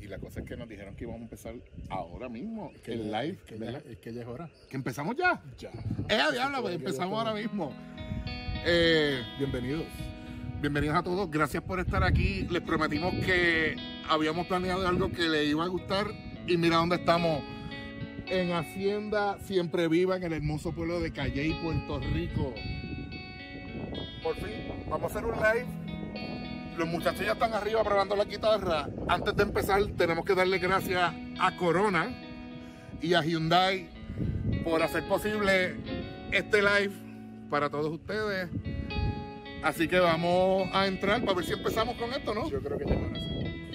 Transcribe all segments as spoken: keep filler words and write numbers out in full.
la cosa es que nos dijeron que íbamos a empezar ahora mismo, Es que el ya, live, es que, ¿verdad? ya, es que ya es hora. ¿Que empezamos ya? Ya. ¡Eh, diablo! Pues empezamos ahora mismo. Eh, Bienvenidos. bienvenidos a todos, gracias por estar aquí. Les prometimos que habíamos planeado algo que les iba a gustar y mira dónde estamos. En Hacienda Siempre Viva, en el hermoso pueblo de Calley, Puerto Rico. Por fin, vamos a hacer un live. Los muchachos ya están arriba probando la guitarra. Antes de empezar, tenemos que darle gracias a Corona y a Hyundai por hacer posible este live para todos ustedes. Así que vamos a entrar para ver si empezamos con esto, ¿no? Yo creo que ya es hora. Sí.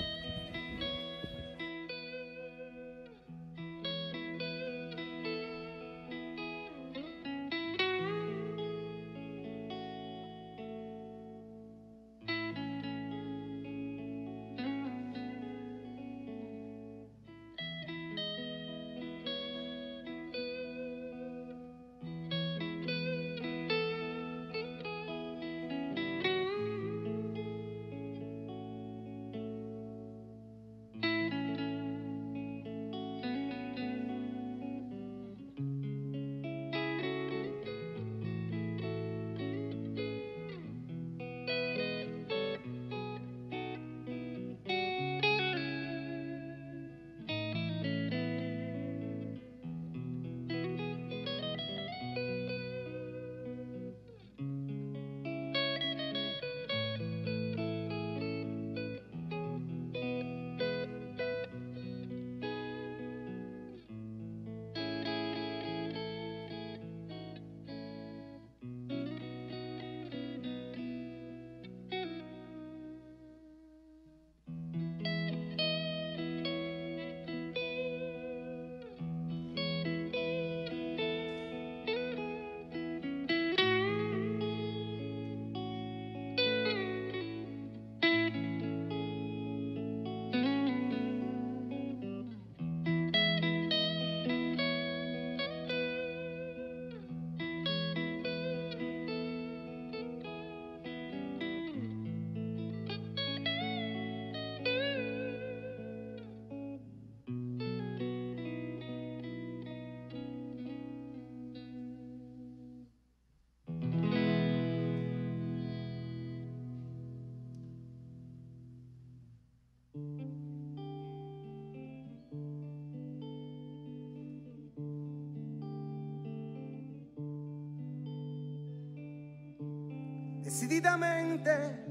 Decididamente,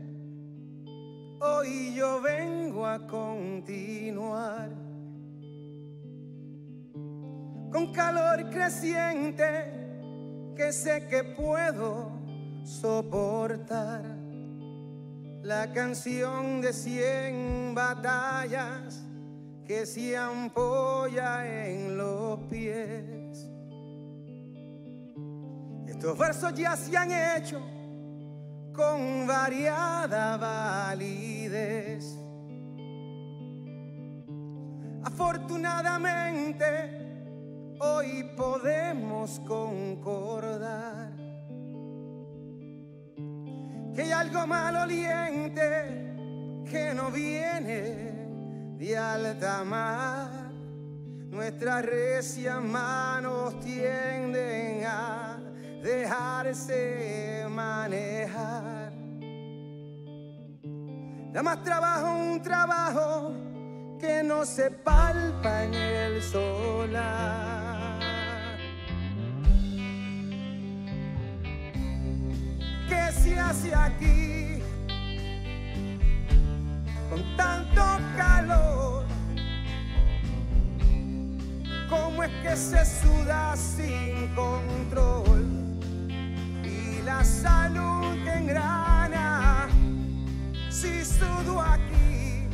hoy yo vengo a continuar con calor creciente que sé que puedo soportar. La canción de cien batallas que se ampolla en los pies. Estos versos ya se han hecho con variada validez. Afortunadamente, hoy podemos concordar que hay algo maloliente que no viene de alta mar. Nuestras recias manos tienden a dejarse manejar. Da más trabajo un trabajo que no se palpa en el solar. ¿Qué se hace aquí con tanto calor? ¿Cómo es que se suda sin control? Y la salud que engrana, si sudo aquí,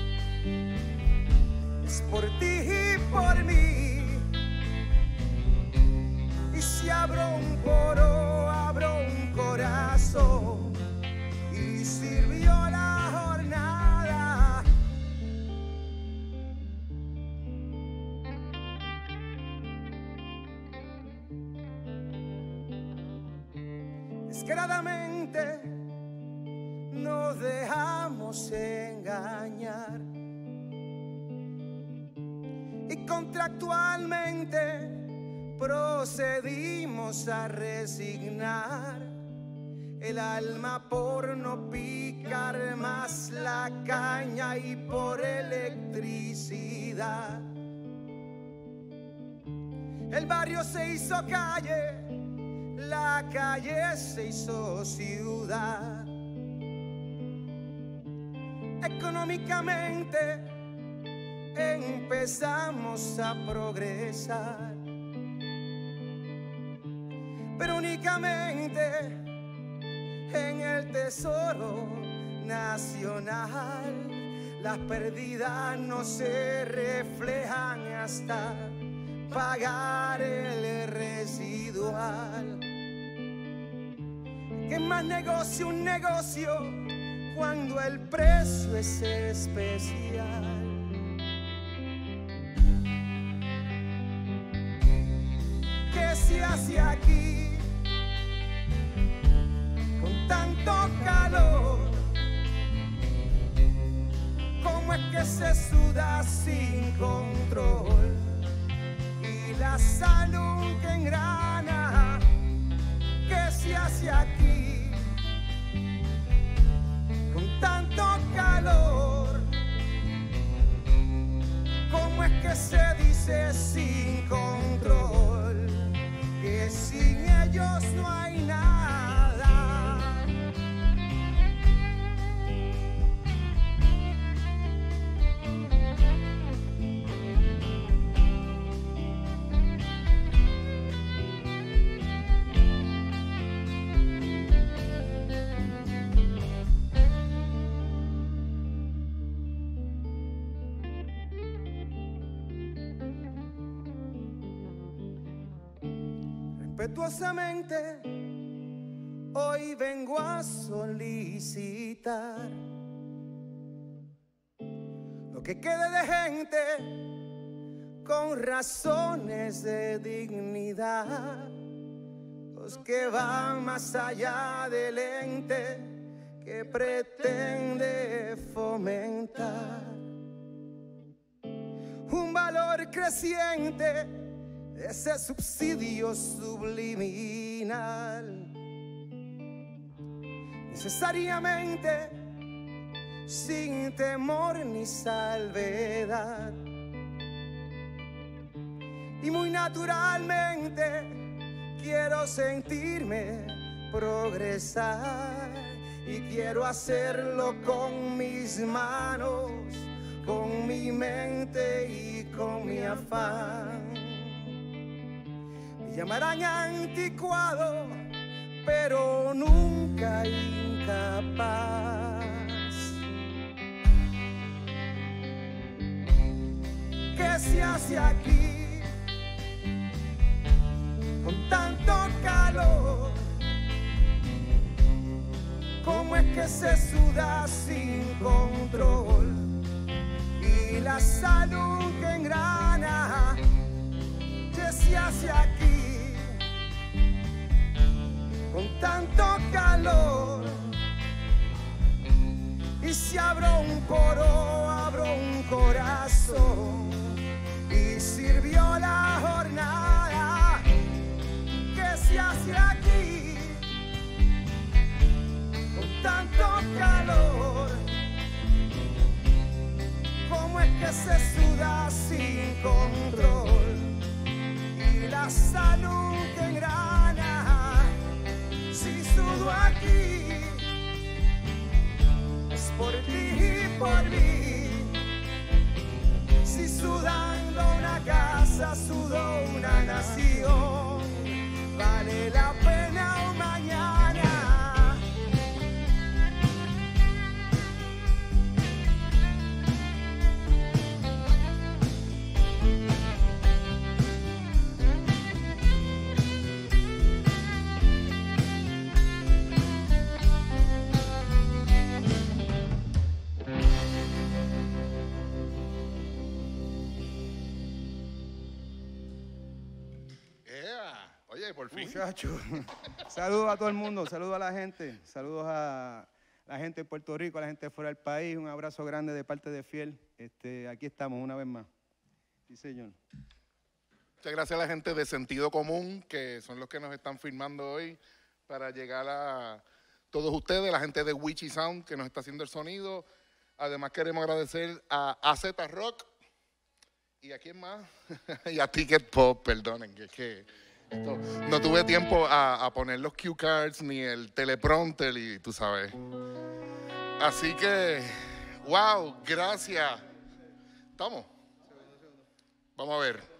es por ti y por mí. Y si abro un poro, abro un corazón, y sirvió la jornada. Descaradamente nos dejamos engañar contractualmente procedimos a resignar el alma por no picar más la caña y por electricidad. El barrio se hizo calle, la calle se hizo ciudad. Económicamente empezamos a progresar, pero únicamente en el tesoro nacional. Las pérdidas no se reflejan hasta pagar el residual. ¿Qué más negocio un negocio cuando el precio es especial? ¿Qué se hace aquí con tanto calor? ¿Cómo es que se suda sin control? Y la salud que engrana, ¿qué se hace aquí con tanto calor? ¿Cómo es que se dice sin control? Que sin ellos no hay nada. Respetuosamente, hoy vengo a solicitar lo que quede de gente con razones de dignidad, los que van más allá del ente que pretende fomentar un valor creciente, ese subsidio subliminal, necesariamente sin temor ni salvedad, y muy naturalmente quiero sentirme progresar, y quiero hacerlo con mis manos, con mi mente y con mi afán. Me llamarán anticuado, pero nunca incapaz. ¿Qué se hace aquí con tanto calor? ¿Cómo es que se suda sin control? Y la salud que engrana, ¿qué se hace aquí con tanto calor? Y si abro un poro, abro un corazón, y sirvió la jornada. ¿Qué se hace aquí con tanto calor? ¿Cómo es que se suda sin control? Y la salud que engrana, si sudo aquí, es por ti y por mí. Si sudando una casa, sudo una nación, vale la pena un mañana. Oye, por fin. Muchachos, saludos a todo el mundo, saludos a la gente, saludos a la gente de Puerto Rico, a la gente de fuera del país, un abrazo grande de parte de Fiel. Este, aquí estamos una vez más. Sí, señor. Muchas gracias a la gente de Sentido Común, que son los que nos están filmando hoy para llegar a todos ustedes, la gente de Witchy Sound que nos está haciendo el sonido. Además queremos agradecer a A Z Rock y a quién más, y a Ticket Pop, perdonen, que es que esto, no tuve tiempo a, a poner los cue cards ni el teleprompter y tú sabes. Así que, wow, gracias. ¿Estamos? Vamos a ver.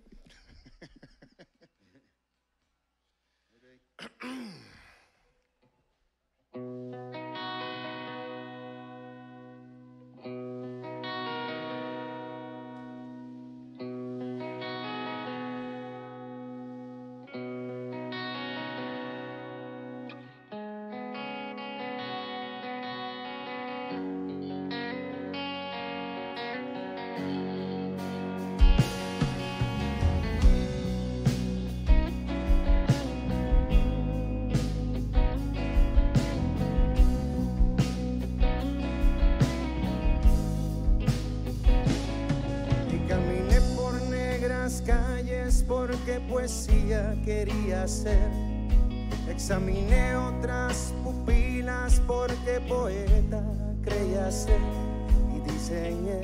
Calles porque poesía quería ser. Examiné otras pupilas porque poeta creía ser. Y diseñé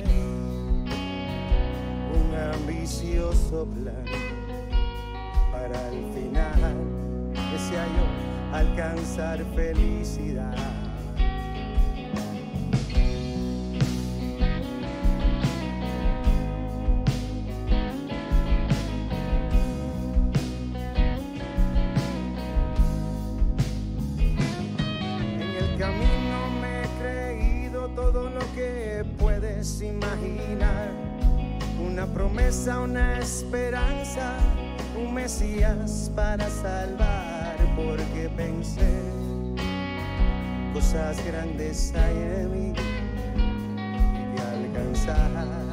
un ambicioso plan para al final desea yo alcanzar felicidad. Imaginar una promesa, una esperanza, un Mesías para salvar, porque pensé cosas grandes hay en mí y alcanzar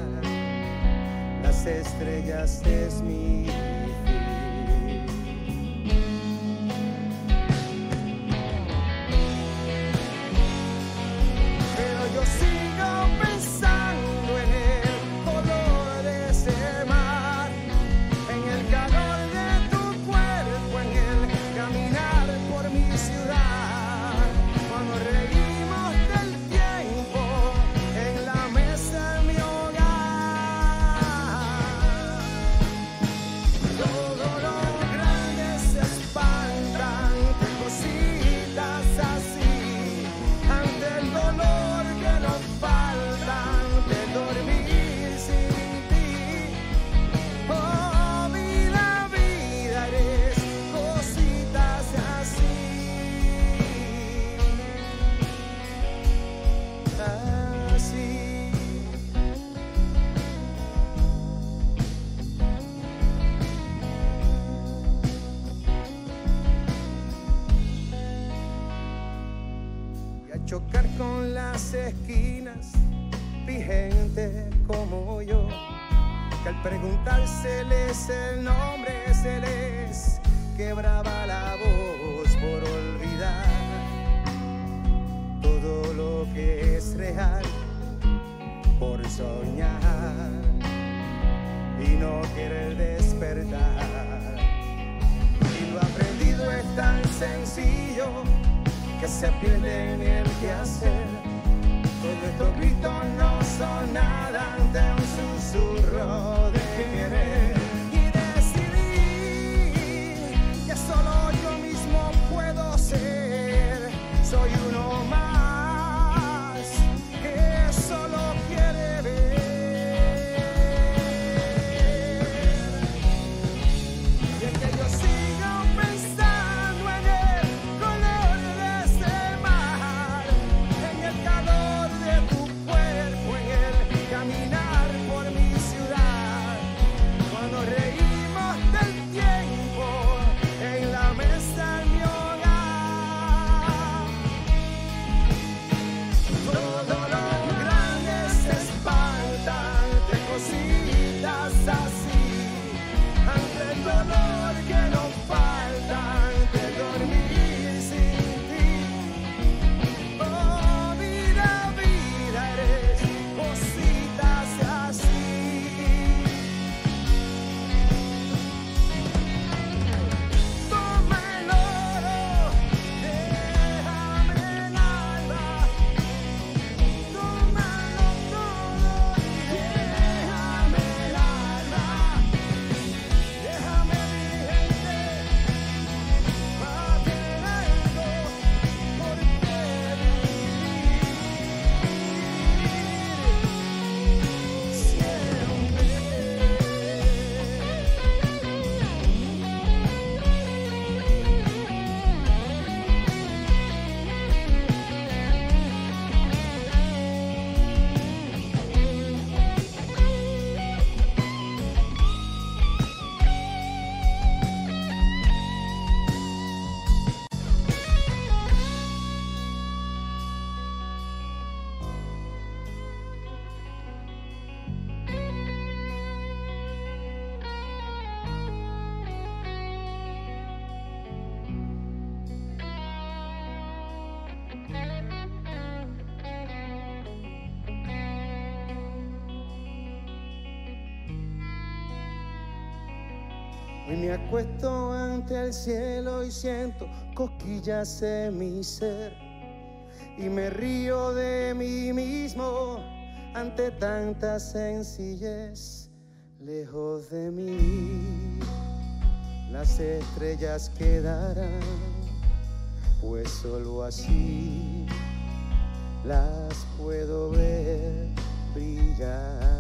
las estrellas es mi fin. Pero yo sigo pensando chocar con las esquinas, vi gente como yo, que al preguntárseles el nombre se les quebraba la voz por olvidar todo lo que es real, por soñar y no querer despertar. Y lo aprendido es tan sencillo que se pierde en el quehacer. Todos estos gritos no son nada ante un susurro de querer. Y decidí que solo yo mismo puedo ser. Soy uno más que solo quiere ver. Y es que yo sigo pensando en el color de ese mar, en el Hoy me acuesto ante el cielo y siento cosquillas en mi ser. Y me río de mí mismo ante tanta sencillez. Lejos de mí las estrellas quedarán, pues solo así las puedo ver brillar.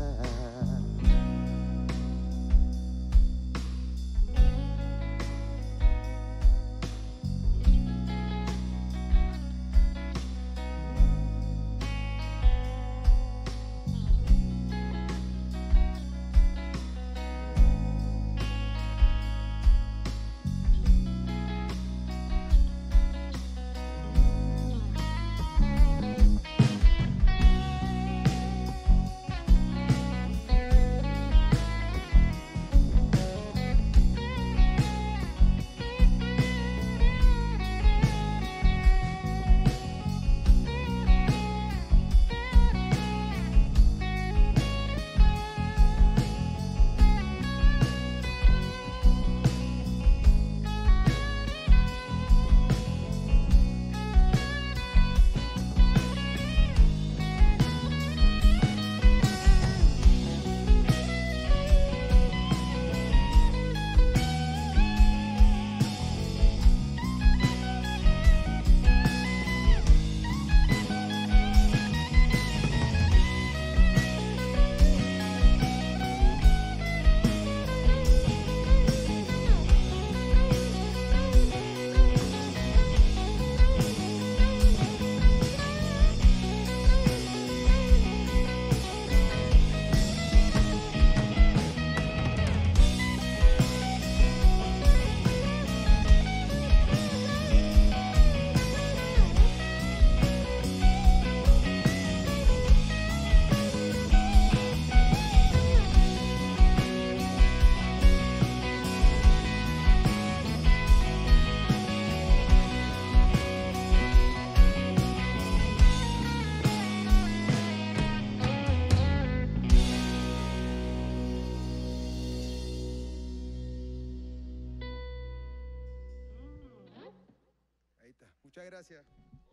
Muchas gracias.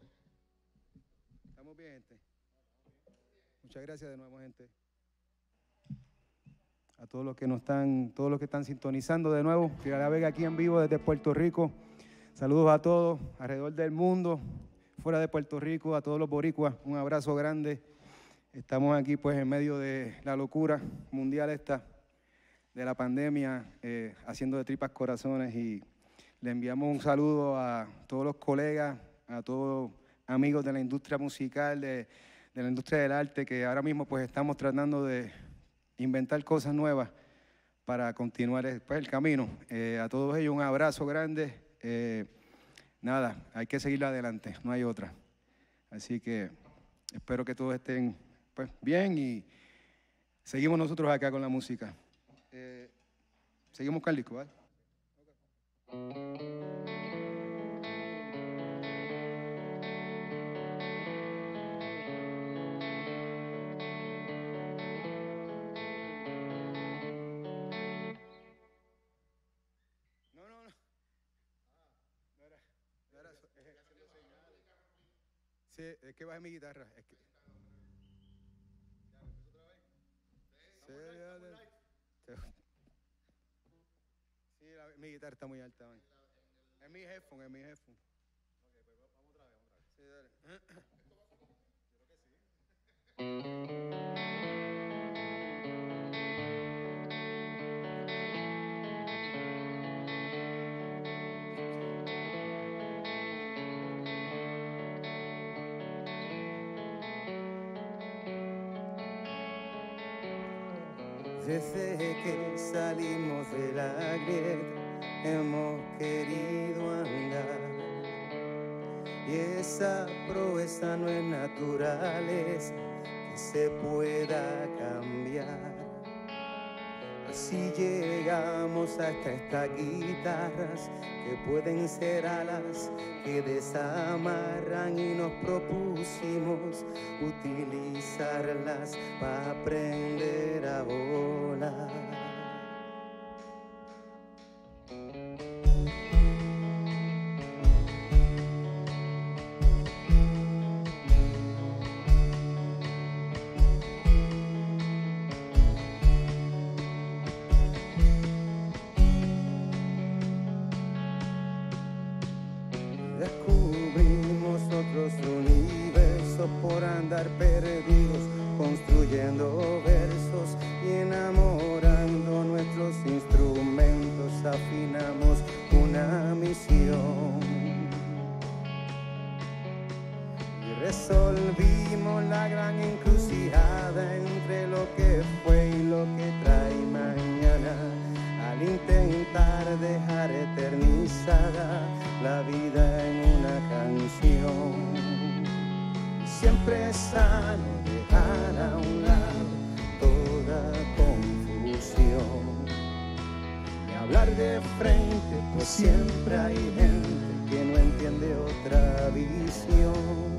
Estamos bien, gente. Muchas gracias de nuevo, gente. A todos los que nos están, todos los que están sintonizando de nuevo. Fiera La Vega aquí en vivo desde Puerto Rico. Saludos a todos alrededor del mundo, fuera de Puerto Rico, a todos los boricuas. Un abrazo grande. Estamos aquí pues en medio de la locura mundial esta, de la pandemia, eh, haciendo de tripas corazones, y le enviamos un saludo a todos los colegas, a todos amigos de la industria musical, de, de la industria del arte, que ahora mismo pues estamos tratando de inventar cosas nuevas para continuar después el camino. Eh, a todos ellos un abrazo grande. Eh, nada, hay que seguir adelante, no hay otra. Así que espero que todos estén pues, bien y seguimos nosotros acá con la música. Eh, seguimos con el disco, ¿vale? Sí, es que bajé mi guitarra. Es que... Sí, sí, la, mi guitarra está muy alta. Man. Es mi headphone, es mi headphone. Ok, pues vamos otra vez, vamos otra vez. Sí, dale. Yo creo que sí. Desde que salimos de la grieta hemos querido andar, y esa proeza no es naturaleza que se pueda cambiar. Así llegamos hasta estas guitarras que pueden ser alas que desamarran, y nos propusimos utilizarlas para aprender a volar. andar perdidos, construyendo versos y enamorando nuestros instrumentos, afinamos una misión. Y resolvimos la gran encrucijada entre lo que fue y lo que trae mañana, al intentar dejar eternizada la vida en una canción. Siempre es sano dejar a un lado toda confusión y hablar de frente, pues siempre hay gente que no entiende otra visión.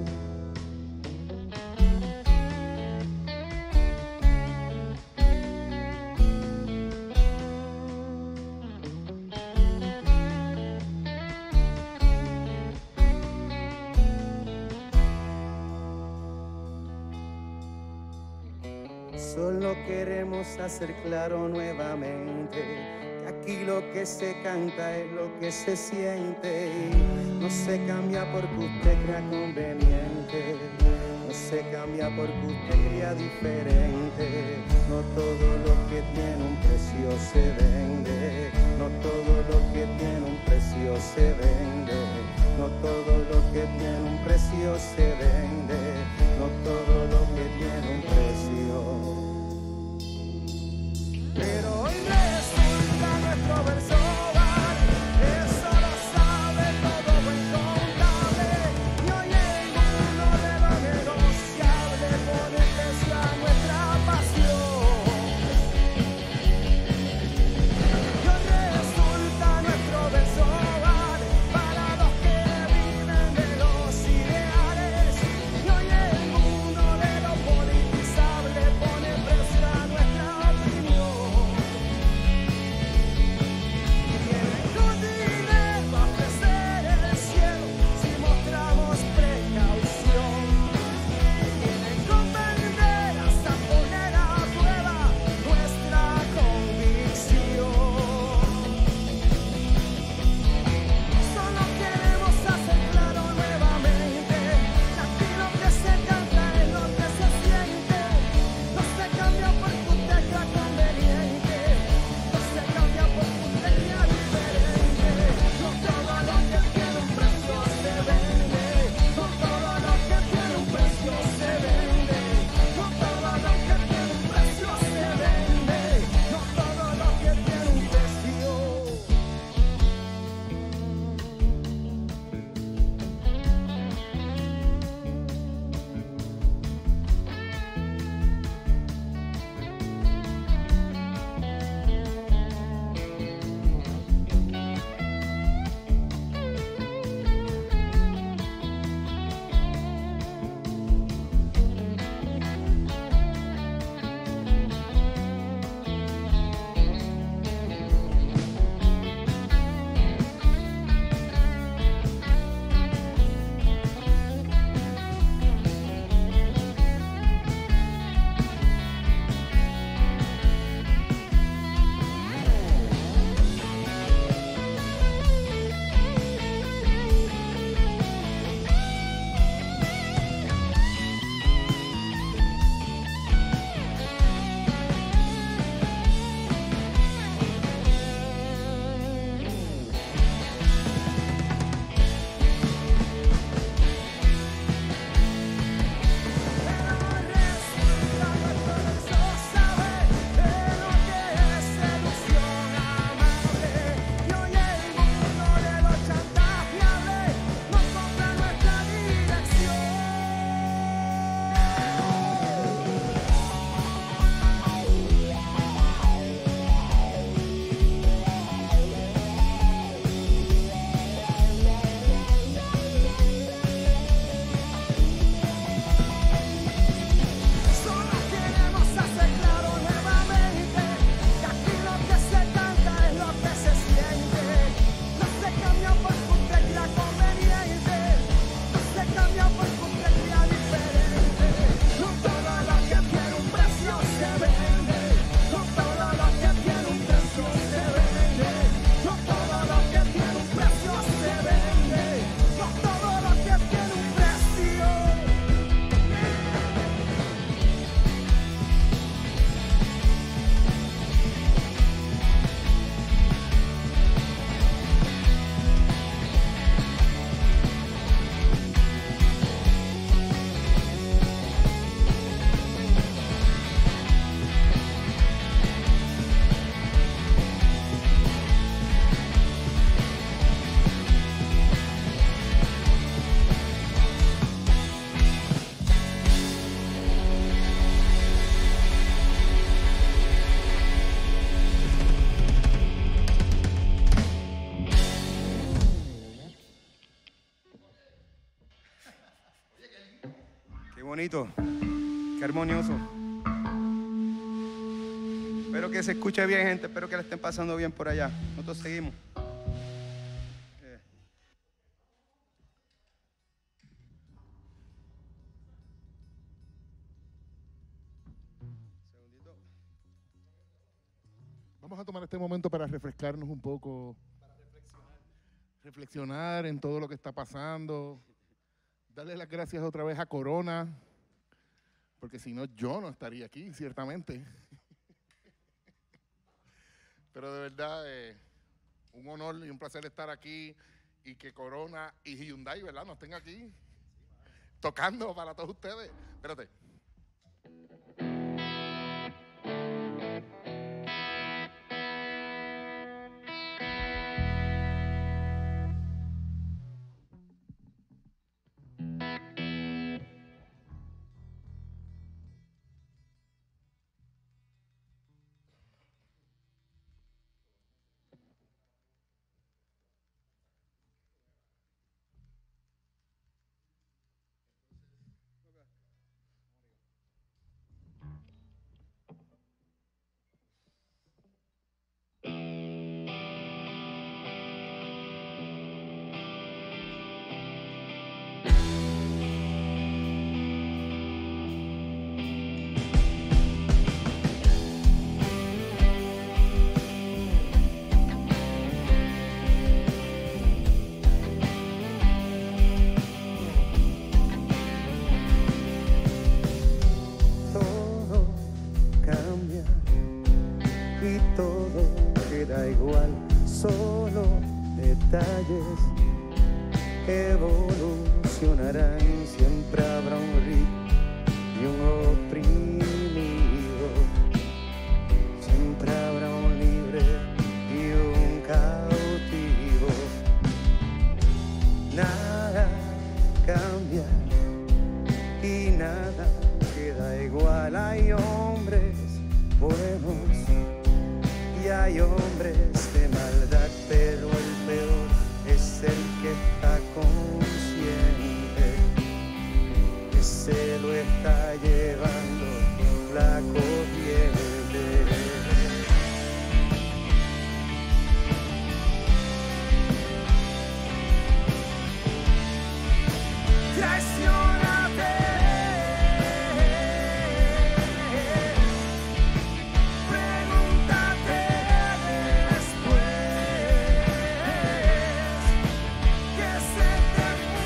Solo queremos hacer claro nuevamente que aquí lo que se canta es lo que se siente y no se cambia porque usted crea conveniente, no se cambia porque usted crea diferente. No todo lo que tiene un precio se vende, no todo lo que tiene un precio se vende, no todo lo que tiene un precio se vende, no todo lo que tiene un precio. Pero hoy resulta nuestro verso bar, eso lo sabe todo buen contable, y hoy en uno de lo negociable pone precio a nuestra pasión. Y hoy resulta nuestro verso bar para los que viven de los ideales, y hoy en bonito, qué armonioso. Espero que se escuche bien, gente. Espero que la estén pasando bien por allá. Nosotros seguimos. Eh. Segundito. Vamos a tomar este momento para refrescarnos un poco. Para reflexionar. Reflexionar en todo lo que está pasando. Darle las gracias otra vez a Corona. Porque si no, yo no estaría aquí, ciertamente. Pero de verdad, eh, un honor y un placer estar aquí y que Corona y Hyundai, ¿verdad?, nos estén aquí tocando para todos ustedes. Espérate. Detalles evolucionarán, siempre habrá un rico y un oprimido, siempre habrá un libre y un cautivo. Nada cambia y nada queda igual. Hay hombres buenos y hay hombres de maldad, pero el peor es el que está consciente, que se lo está llevando la corriente. Traicionate, pregúntate después que se te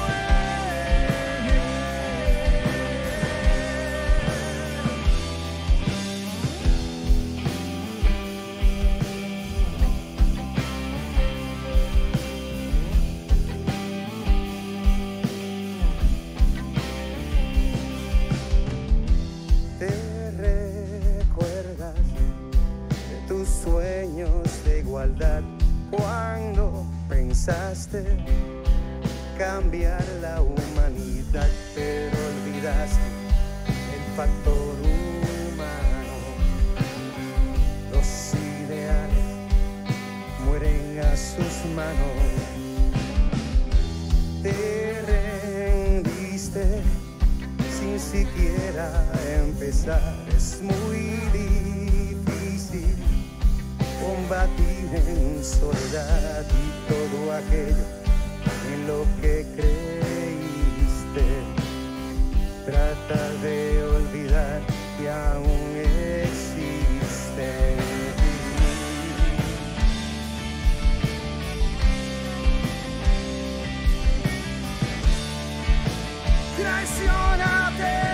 cuando pensaste cambiar la humanidad, pero olvidaste el factor humano. Los ideales mueren a sus manos. Te rendiste sin siquiera empezar. Es muy difícil combatir en soledad y todo aquello en lo que creíste. Trata de olvidar que aún existe. Traicionate.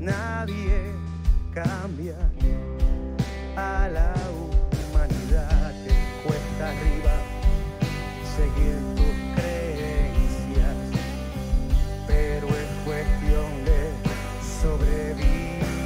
nadie cambia a la humanidad que cuesta arriba seguir tus creencias, pero es cuestión de sobrevivencia.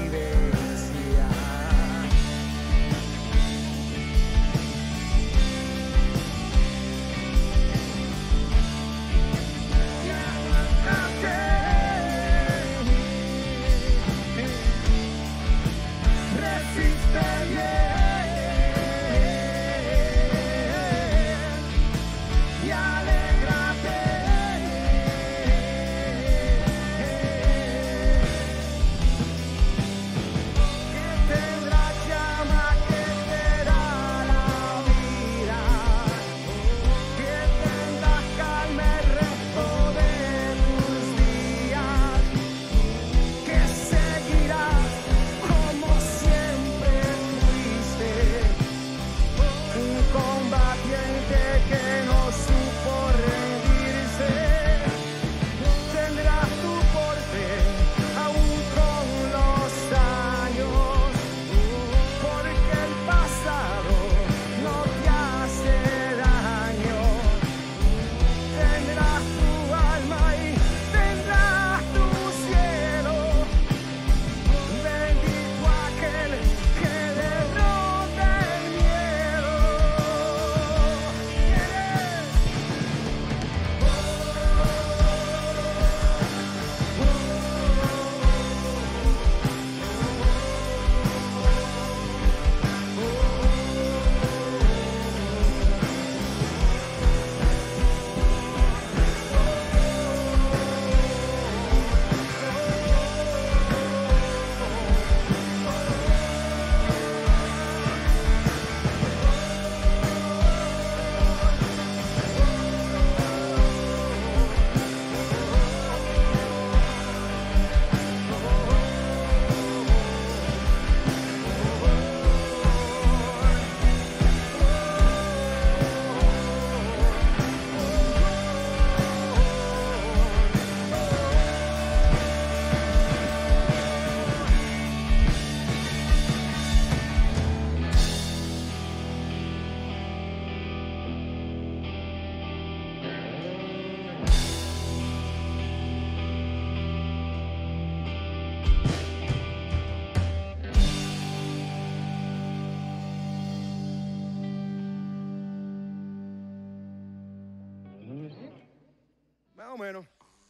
Más o menos.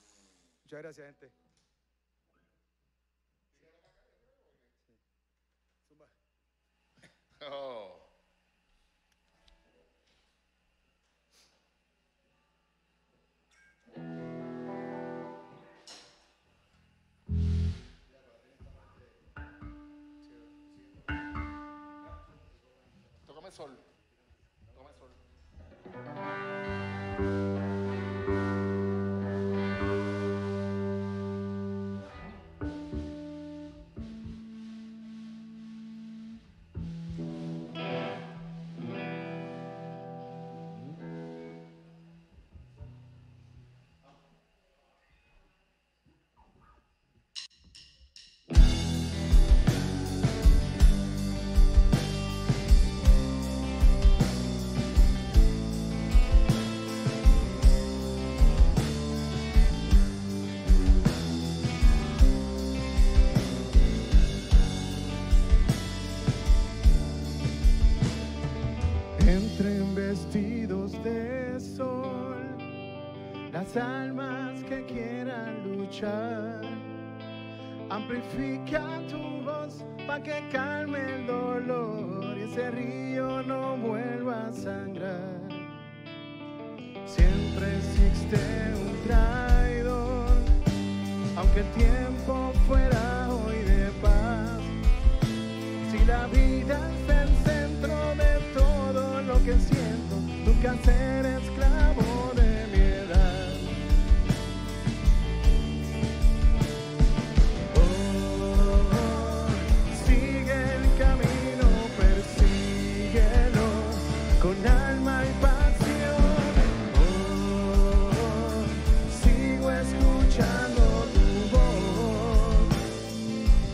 Muchas gracias, gente. Oh. Tócame sol. Tócame sol. Entren vestidos de sol las almas que quieran luchar. Amplifica tu voz pa' que calme el dolor y ese río no vuelva a sangrar. Siempre existe un traidor, aunque el tiempo fuera hoy de paz. Si la vida es el centro de todo lo que siento, nunca seré esclavo de mi edad. Oh, sigue el camino, persíguelo con alma y pasión. Oh, sigo escuchando tu voz.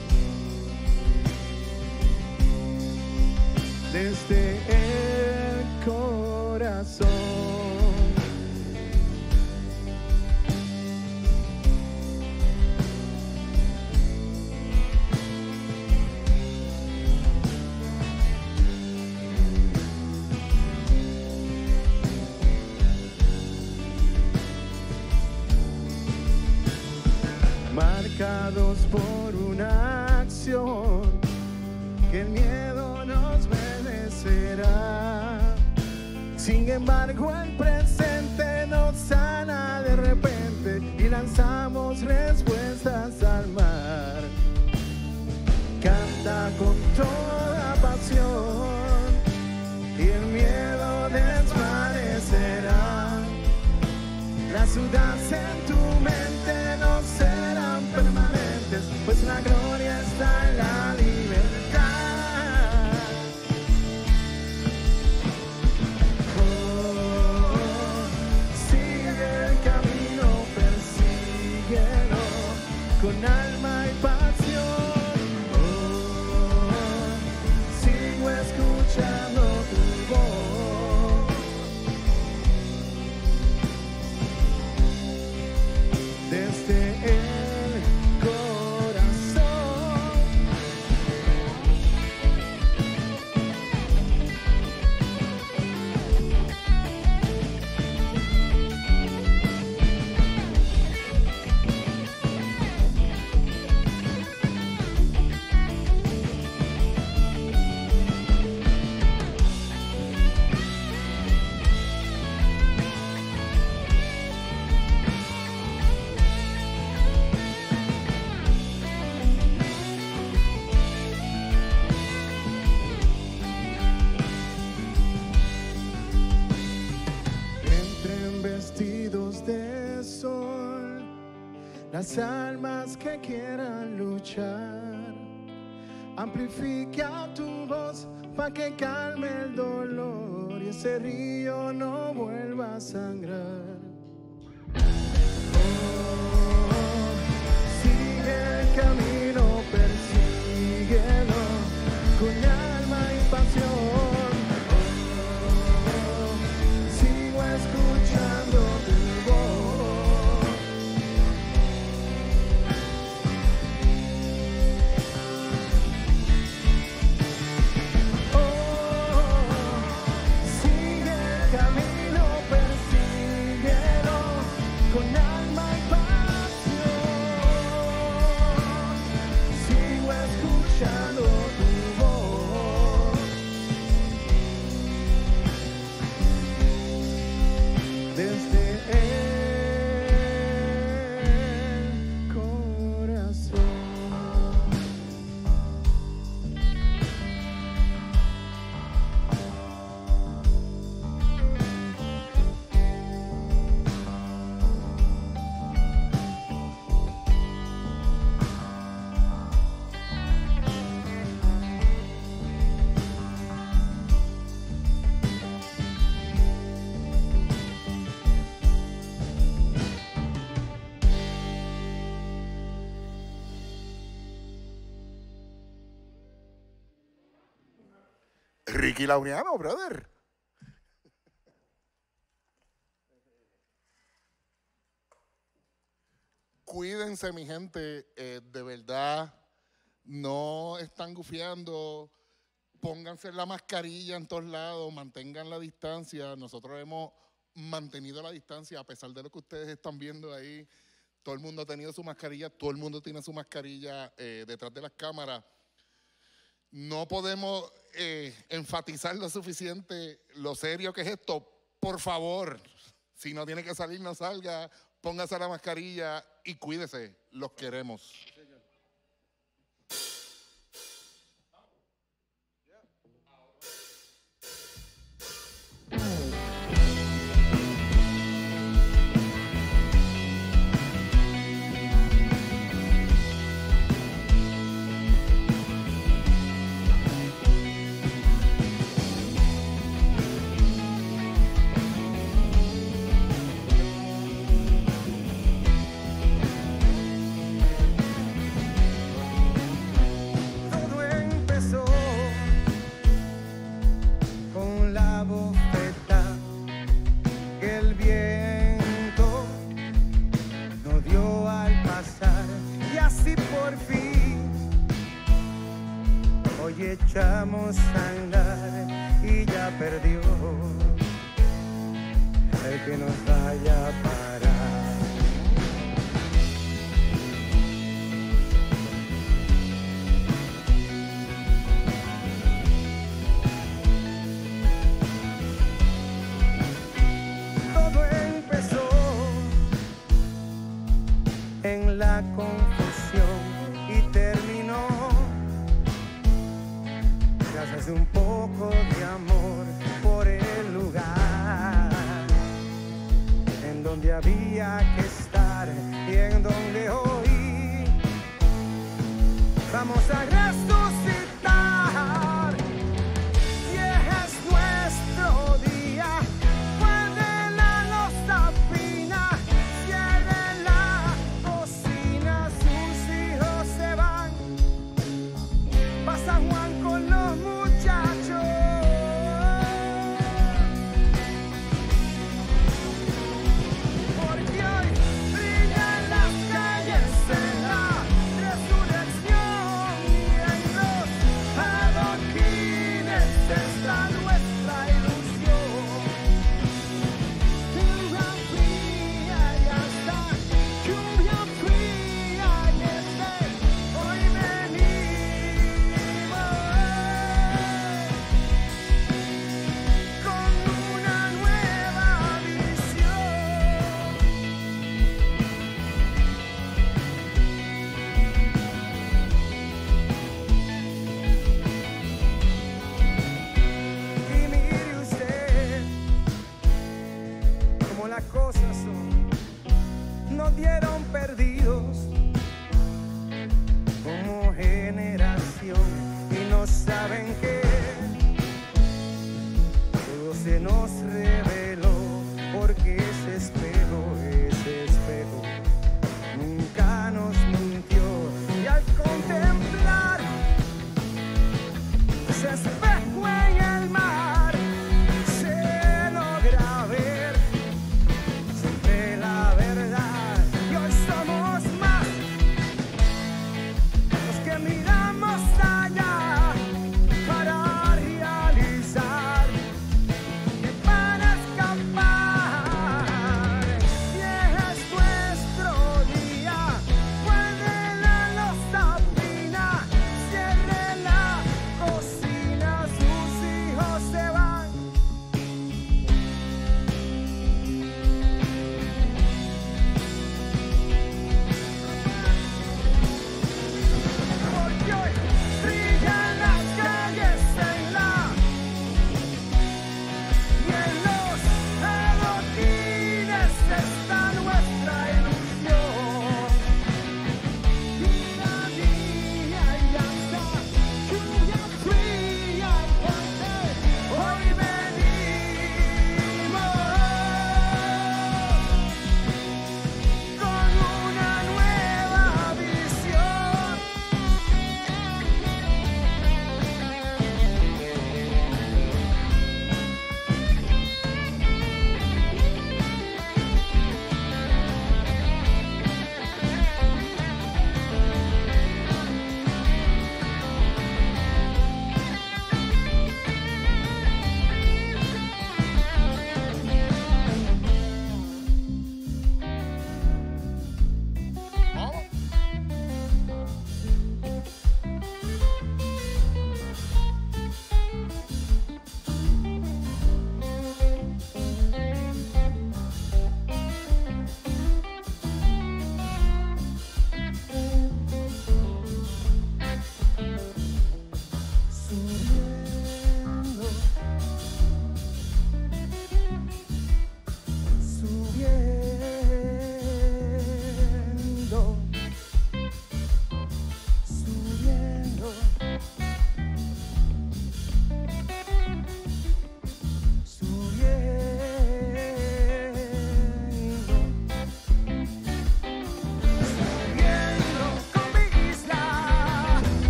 guiados por una acción que el miedo nos vencerá. Sin embargo, el presente nos sana de repente y lanzamos respuestas al mar. Canta con toda pasión y el miedo desvanecerá. Las dudas en tu mente no serán permanentes, pues la gloria está en la libertad. Oh, sigue el camino, persíguelo con alma y pasión. Oh, sigo escuchando tu voz. Desde el corazón. Entren vestidos de sol las almas que quieran luchar. Amplifica tu voz para que calme el dolor y ese río no vuelva a sangrar. Oh, sigue el camino, persíguelo con alma y pasión. Oh, sigo escuchando tu voz. Oh, sigue el camino, persíguelo con alma y pasión. Sigo escuchando tu voz. Desde el corazón. Ricky Laureano, brother. Cuídense, mi gente, eh, de verdad, no están gufiando, pónganse la mascarilla en todos lados, mantengan la distancia. Nosotros hemos mantenido la distancia a pesar de lo que ustedes están viendo ahí. Todo el mundo ha tenido su mascarilla, todo el mundo tiene su mascarilla eh, detrás de las cámaras. No podemos eh, enfatizar lo suficiente lo serio que es esto. Por favor, si no tiene que salir, no salga, póngase la mascarilla y cuídese, los queremos. echamos a andar y ya perdió el que nos vaya a parar. de un poco de amor por el lugar en donde había que estar y en donde hoy vamos a resucitar. Y es nuestro día. Puede la loza fina, cierre la cocina, sus hijos se van. Pasa Juan con los muchachos. Porque hoy brillan las calles en la resurrección.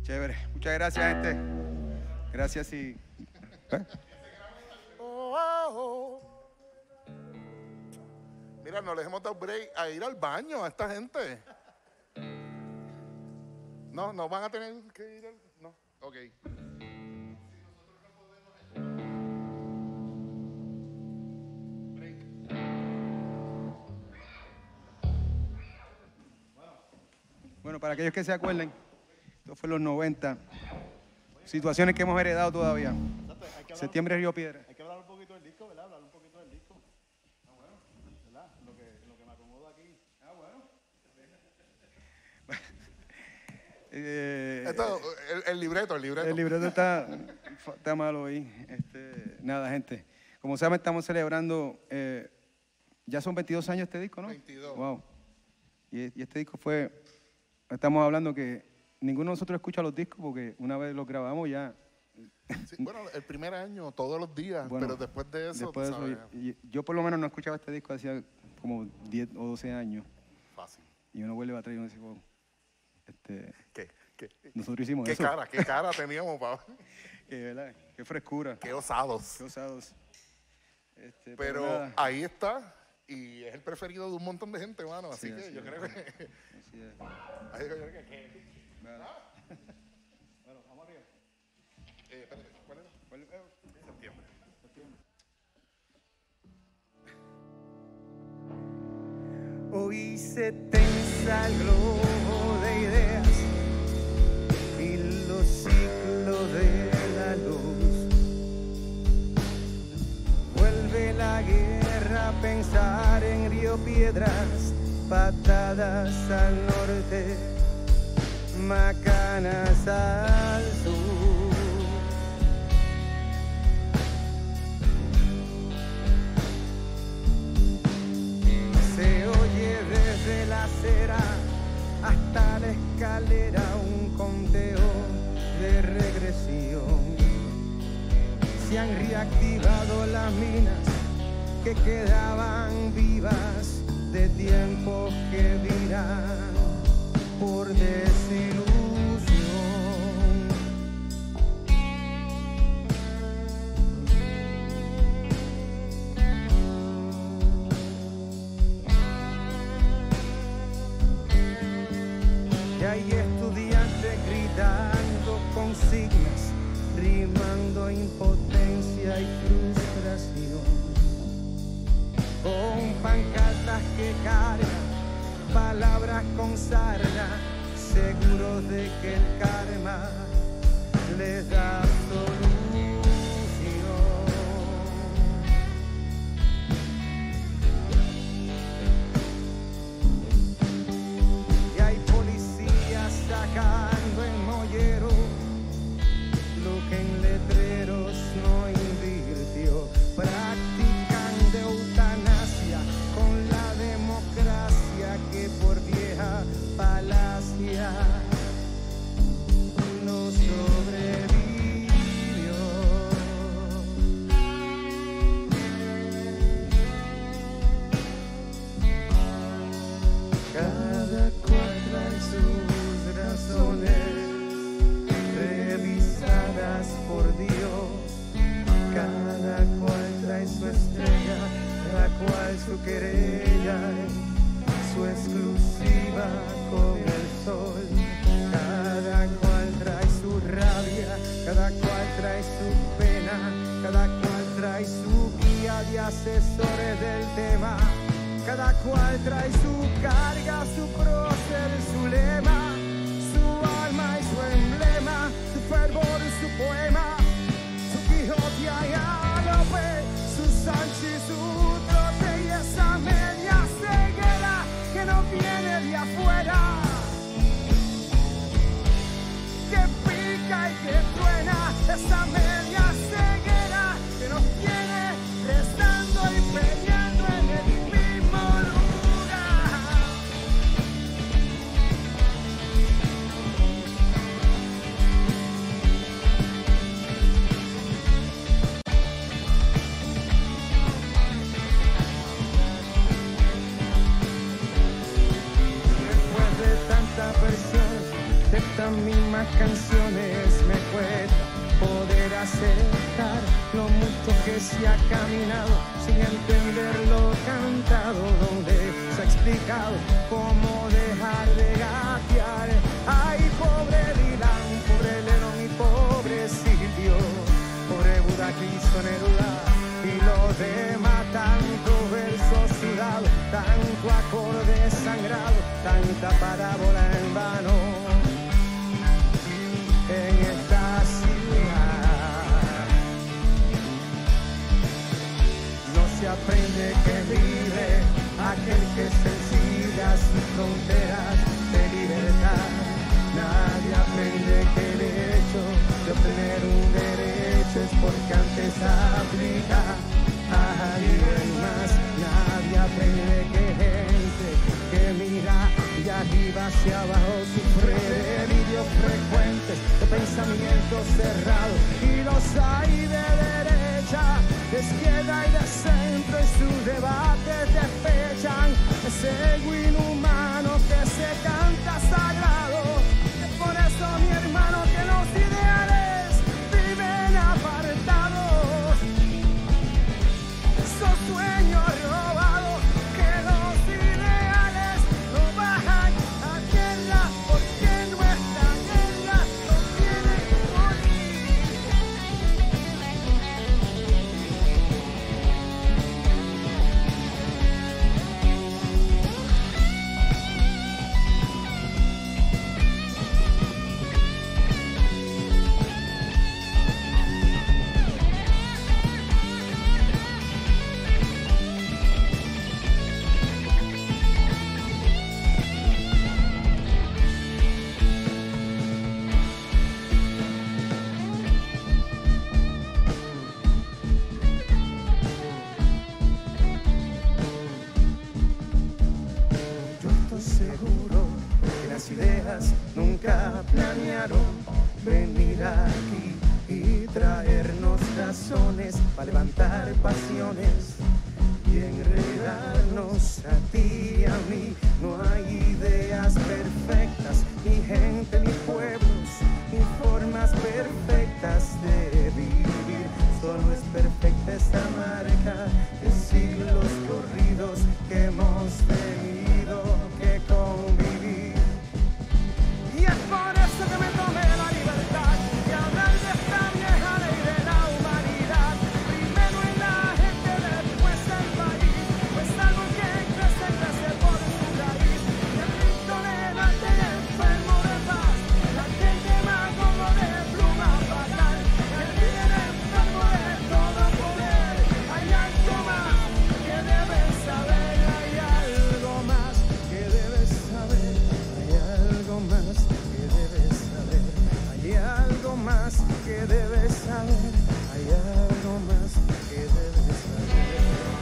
Chévere. Muchas gracias, gente. Gracias y... ¿Eh? Oh, oh, oh. Mira, no les hemos dado break a ir al baño a esta gente. No, no van a tener que ir al... No, ok. Bueno, para aquellos que se acuerden, esto fue en los noventa. Situaciones que hemos heredado todavía. Septiembre, Río Piedra. Hay que hablar un poquito del disco, ¿verdad? Hablar un poquito del disco. Ah, bueno, ¿verdad? Lo que, lo que me acomodo aquí. Ah, bueno. eh, Esto, el, el libreto, el libreto. El libreto está, está malo hoy. Este, nada, gente. Como saben, estamos celebrando, eh, ya son veintidós años este disco, ¿no? veintidós. Wow. Y, y este disco fue, estamos hablando que ninguno de nosotros escucha los discos porque una vez los grabamos ya. Sí, bueno, el primer año, todos los días, Bueno, pero después de eso, Después de tú eso, sabes, y- y yo por lo menos no escuchaba este disco hacía como diez o doce años. fácil. Y uno vuelve a traer y uno dice, wow, este, ¿Qué, qué, nosotros hicimos qué eso. cara, qué cara teníamos, papá. Qué, ¿verdad? Qué frescura. Qué osados. Qué osados. Este, Pero nada, ahí está, y es el preferido de un montón de gente, mano. Así Sí, que así yo es. creo que... así es. Ahí yo creo que... que- Nada. Bueno, vamos arriba. eh, espérate, ¿cuál era? ¿Cuál- eh, Septiembre. Hoy se tensa el globo de ideas y los ciclos de la luz. Vuelve la guerra a pensar en Río Piedras, patadas al norte, macanas al sur. Se oye desde la acera hasta la escalera un conteo de regresión. Se han reactivado las minas que quedaban vivas de tiempos que viran por desilusión. Y hay estudiantes gritando consignas, rimando impotencia y frustración, con pancartas que cargan palabras con sarna, seguros de que el karma les da solución. Y hay policías sacando en mollero lo que en letreros no invirtió. Practican de eutanasia con la democracia que por vieja palacia no sobrevivió. Cada cual trae sus razones revisadas por Dios. Cada cual trae su estrella, cada cual su querella, su exclusiva con el sol. Cada cual trae su rabia, cada cual trae su pena, cada cual trae su guía de asesores del tema. Cada cual trae su carga, su prócer, su lema, su alma y su emblema, su fervor y su poema, su Quijote y Galope, su Sancho y su trote y esa media ceguera que no viene de afuera, que pica y que truena, esa media ceguera que nos tiene rezando y peleando en el mismo lugar. estas mismas canciones me cuesta poder aceptar lo mucho que se ha caminado sin entender lo cantado, donde se ha explicado cómo dejar de gatear. Ay, pobre Dylan, pobre Lennon y pobre Silvio, pobre Buda, Cristo, Neruda y los demás. Tanto verso sudado, tanto acorde sangrado, tanta parábola en vano en esta ciudad. No se aprende que vive aquel que se siga sin fronteras de libertad. Nadie aprende que el hecho de obtener un derecho es porque antes aplica a alguien más. Nadie aprende que gente que mira de arriba hacia abajo sufre de vídeos frecuentes, de pensamientos cerrados, y los hay de derecha, de izquierda y de centro, y sus debates despechan ese ego inhumano que se canta sagrado. Es por eso, mi hermano, que los ideales viven apartados, esos sueños robados, que los ideales no bajan a tierra, porque nuestra guerra no tiene morir. Yo estoy seguro que las ideas nunca planearon venir aquí y traernos razones para levantar pasiones y enredarnos a ti y a mí. No hay ideas perfectas, ni gente, ni pueblos, ni formas perfectas de vivir. Solo es perfecta esta marca de siglos corridos que hemos tenido que convivir. Y es por eso que me tomé la libertad de hablar de esta vieja ley de la humanidad. Primero en la gente, después el país, pues algo que crece, crece por su raíz. Y el rico levante enfermo de paz, la gente más como de pluma fatal. El bien enfermo de todo poder. Hay algo más que debes saber, hay algo más que debes saber, hay algo más que debes saber, hay algo más que debes saber, hay algo más que debes saber.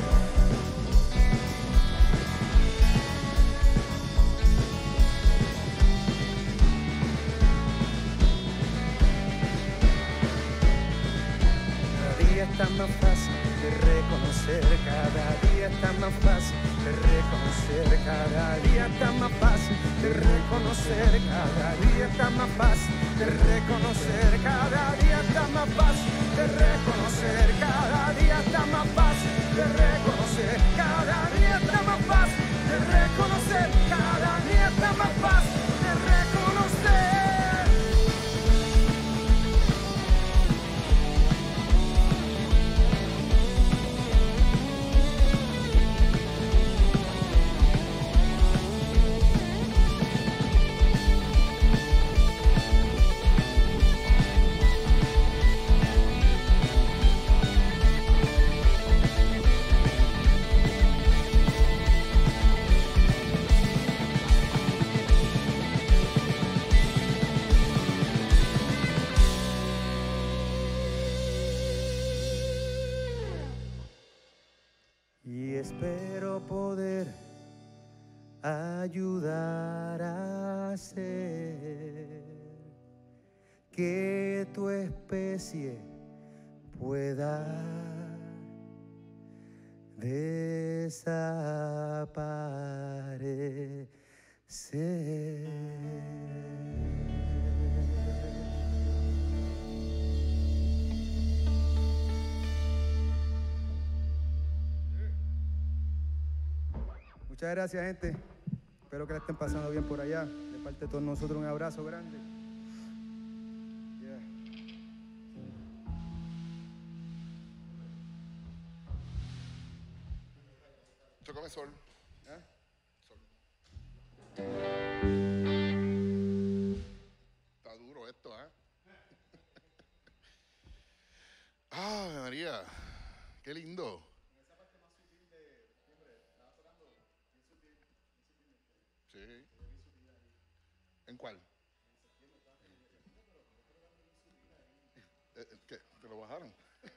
Cada día está más fácil de reconocer, cada día está más fácil de reconocer, cada día está más fácil de reconocer, cada día está más fácil de reconocer, cada día está más fácil de reconocer, cada día está más fácil de reconocer, cada día está más fácil de reconocer, cada día está más fácil de reconocer. Y espero poder ayudar a hacer que tu especie pueda desaparecer. Muchas gracias, gente. Espero que la estén pasando bien por allá. De parte de todos nosotros, un abrazo grande. Yeah. Chócame sol. ¿Eh? Sol. Está duro esto, ¿eh? Ah, María, qué lindo. Sí. ¿En cuál? Eh, ¿Qué? ¿Te lo bajaron?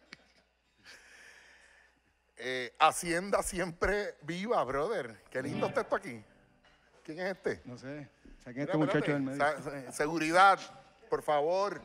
eh, Hacienda siempre viva, brother. Qué lindo está esto aquí. ¿Quién es este? No sé. Saquen Mira, este muchacho espérate. del medio. Sa- sa- Seguridad, por favor.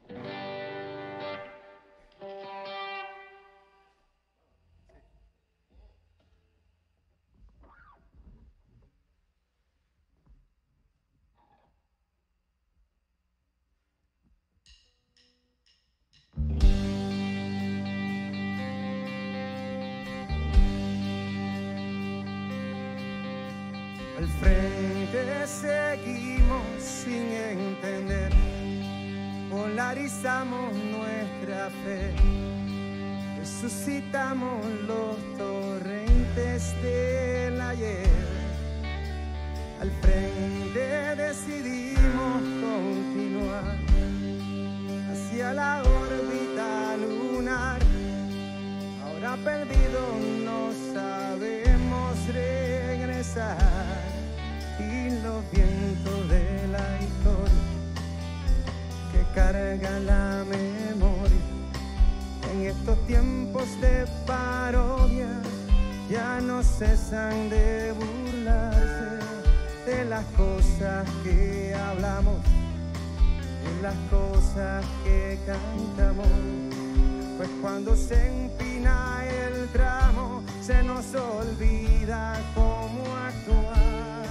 Al frente seguimos sin entender, polarizamos nuestra fe, resucitamos los torrentes del ayer. Al frente decidimos continuar hacia la órbita lunar. Ahora perdidos no sabemos regresar, y los vientos de la historia que carga la memoria en estos tiempos de parodia ya no cesan de burlarse de las cosas que hablamos, de las cosas que cantamos. Pues cuando se empina el tramo, se nos olvida cómo actuar.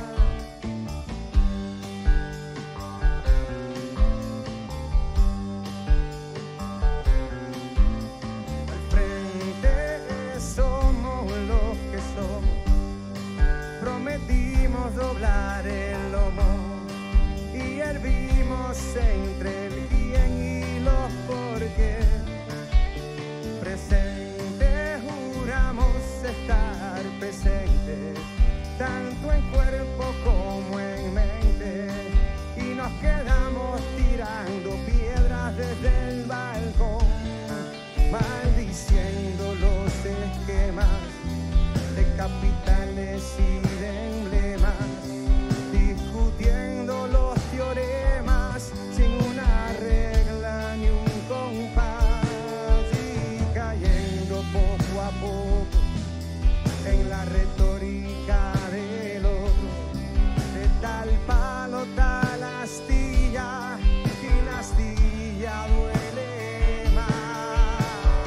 Al frente somos los que somos, prometimos doblar el lomo y hervimos entre el quién y los por qué. Presente, juramos estar presentes, tanto en cuerpo como en mente, y nos quedamos tirando piedras desde el balcón, maldiciendo los esquemas de capitales y de emblemas, discutiendo los teoremas sin una regla ni un compás, poco a poco en la retórica del otro, de tal palo, tal astilla, y la astilla duele más.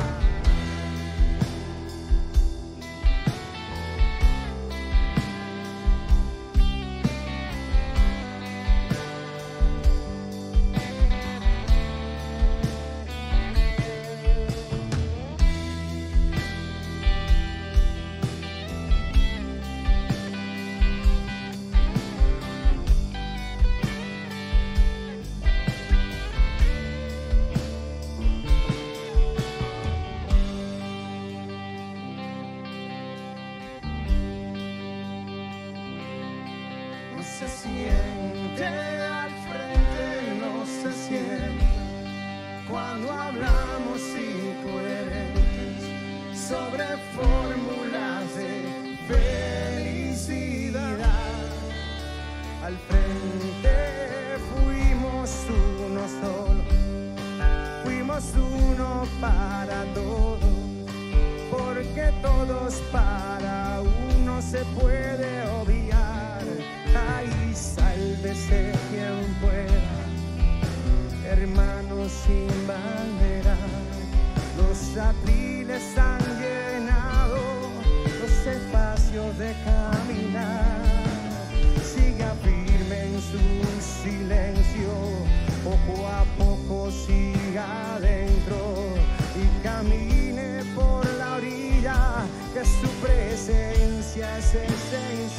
No se siente al frente, no se siente cuando hablamos incoherentes sobre fórmulas de felicidad. Al frente fuimos uno solo, fuimos uno para todos, porque todos para uno se puede obviar. Ay, sálvese quien pueda, hermanos sin bandera. Los atriles han llenado los espacios de caminar. Siga firme en su silencio, poco a poco siga adentro y camine por la orilla, que su presencia es esencia.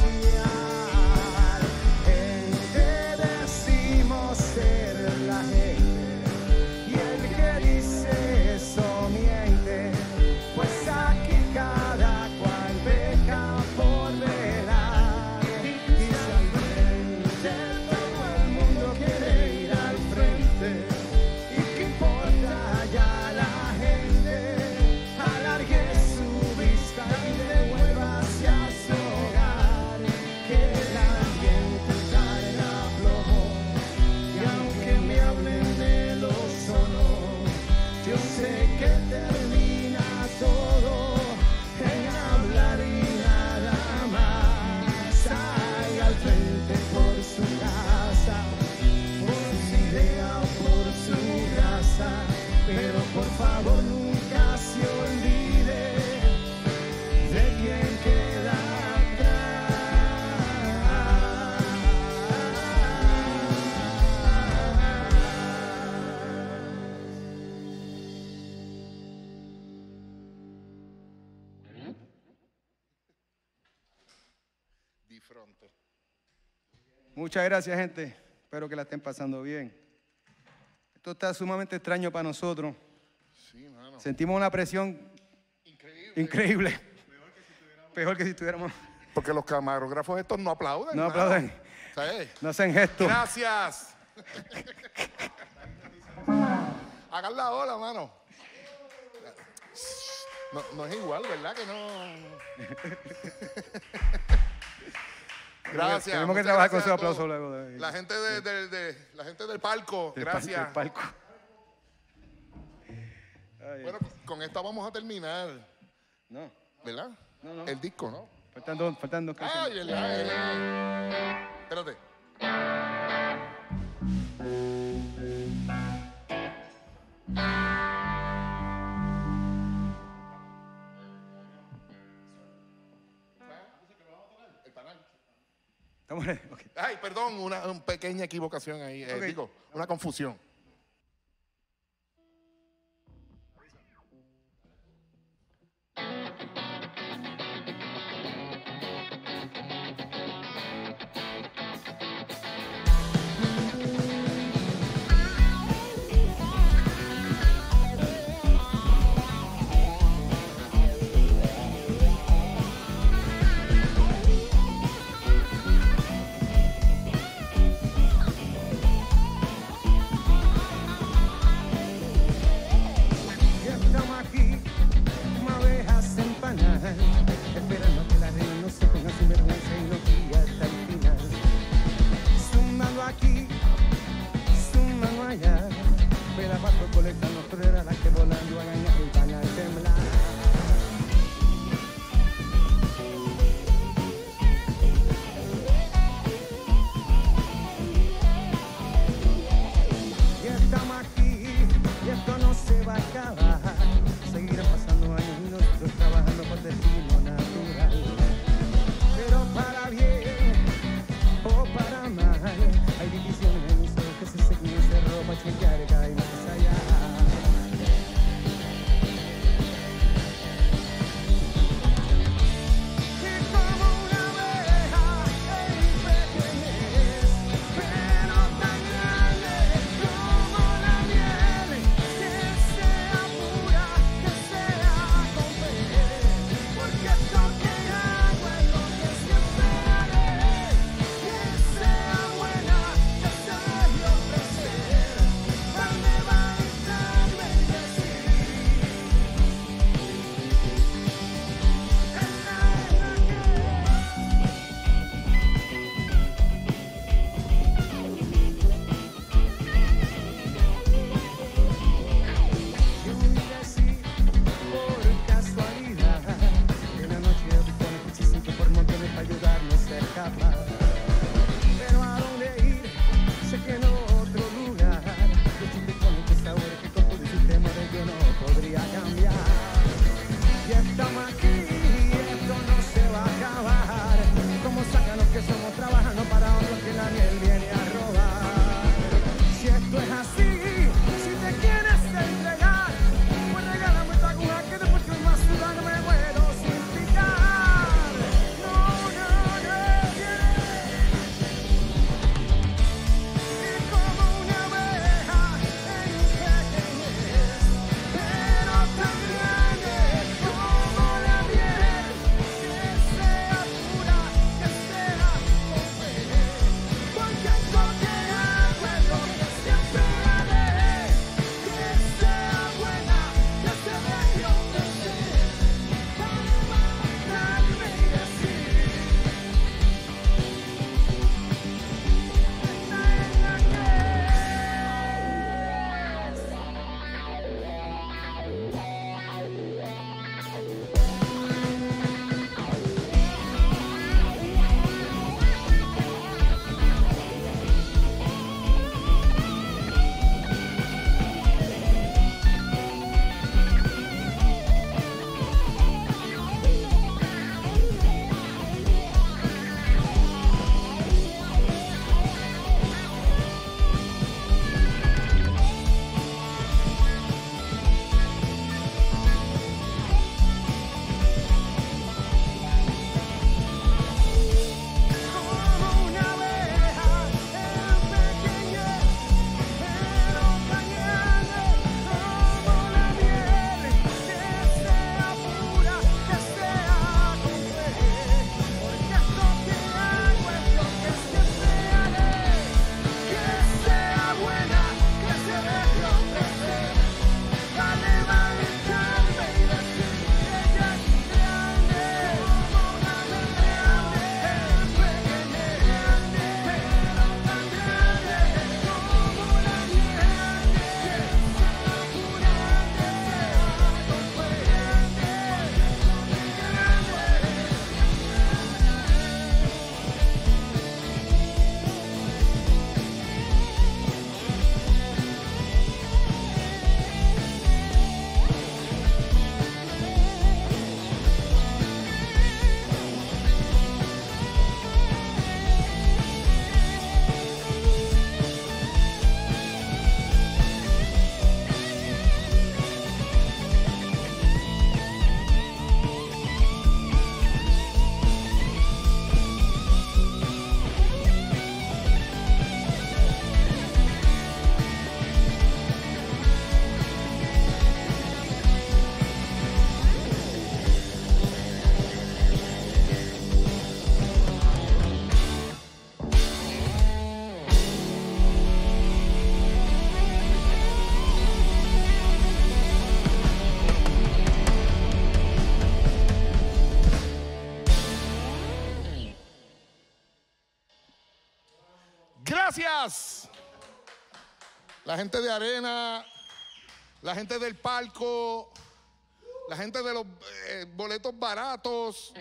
frente. Muchas gracias, gente. Espero que la estén pasando bien. Esto está sumamente extraño para nosotros. Sí, mano. Sentimos una presión Increíble. increíble. Peor que si estuviéramos. Porque los camarógrafos estos no aplauden. No mano. aplauden. ¿Sabes? No hacen gestos. Gracias. Hagan la ola, mano. No, no es igual, ¿verdad? Que no. Gracias. Tenemos que muchas trabajar con gracias su a aplauso todos. luego. De, La gente, de, de- de- la gente del palco, del pal- gracias. del palco. Ay, Bueno, con esta vamos a terminar, no, ¿verdad? No, no. El disco, ¿no? faltan dos, faltan dos canciones. Ay, el, el, el- Espérate. El panal. Estamos ready. Ok. Ay, perdón, una, una pequeña equivocación ahí. eh, Ok. Digo, una confusión. gracias. La gente de arena, la gente del palco, la gente de los eh, boletos baratos.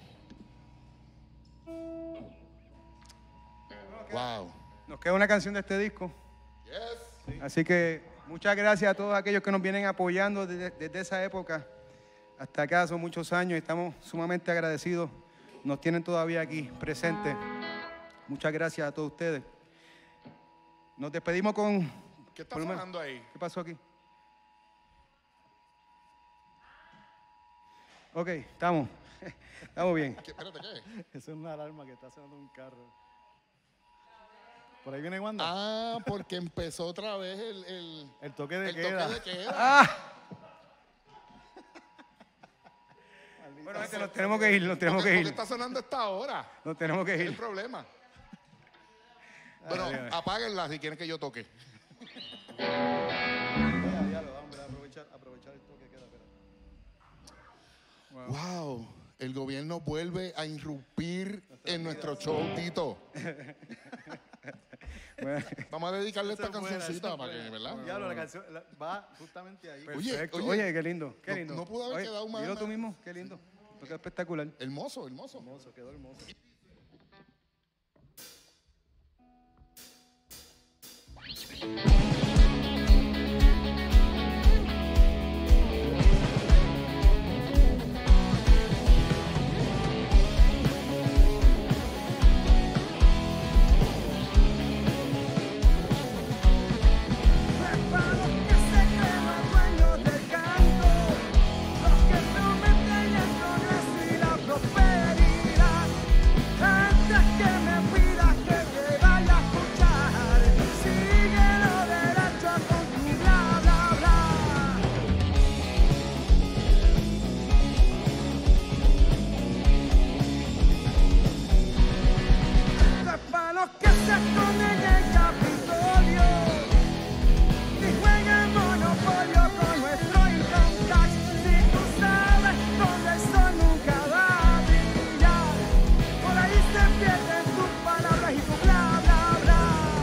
Wow. Nos queda una canción de este disco. Yes. Así que muchas gracias a todos aquellos que nos vienen apoyando desde, desde esa época hasta acá. Son muchos años y estamos sumamente agradecidos. Nos tienen todavía aquí presentes. Muchas gracias a todos ustedes. Nos despedimos con... ¿Qué está sonando ahí? ¿Qué pasó aquí? Ok, estamos. Estamos bien. ¿Qué, espérate, ¿qué? Eso es una alarma que está sonando un carro. ¿Por ahí viene Wanda? Ah, porque empezó otra vez el, el, el toque de el queda. toque de queda. ¡Ah! Bueno, gente, nos tenemos que ir, nos tenemos ¿Por qué, que por qué ir. está sonando a esta hora? Nos tenemos que ¿Qué es el ir. problema? Bueno, Ay, apáguenla si quieren que yo toque. Ya, ya lo vamos a aprovechar, aprovechar el toque de queda. Espera. Wow, el gobierno vuelve a irrumpir en nuestro show, Tito. Bueno, Vamos a dedicarle esta Esa es buena, cancioncita esa es para que, buena. ¿verdad? Ya lo, la canción la- va justamente ahí. Oye, perfecto. oye, Oye, qué lindo, qué no- lindo. no pudo haber Oye, quedado más- dilo tú más- mismo, qué lindo. Toca espectacular. Hermoso, hermoso. Hermoso, quedó hermoso. Para los que se creen dueños del canto, los que prometen el progreso y la prosperidad. Antes que me pidas que te vaya a escuchar, síguelo derecho con tu bla bla bla. Esto es para los que se esconden en el Capitolio y juegan monopolio con nuestro income tax. Si tú sabes dónde el sol nunca va a brillar, por ahí se pierden tus palabras y tu bla bla bla.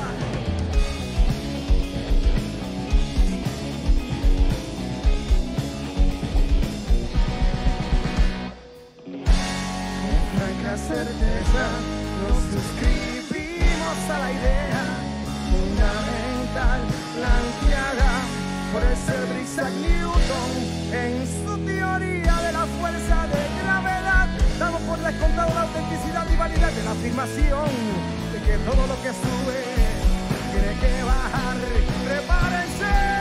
Con franca certeza nos suscribimos a la idea fundamental planteada por el Sir Isaac Newton en su teoría de la fuerza de gravedad. Damos por descontado la autenticidad y validez de la afirmación de que todo lo que sube tiene que bajar. ¡Prepárense!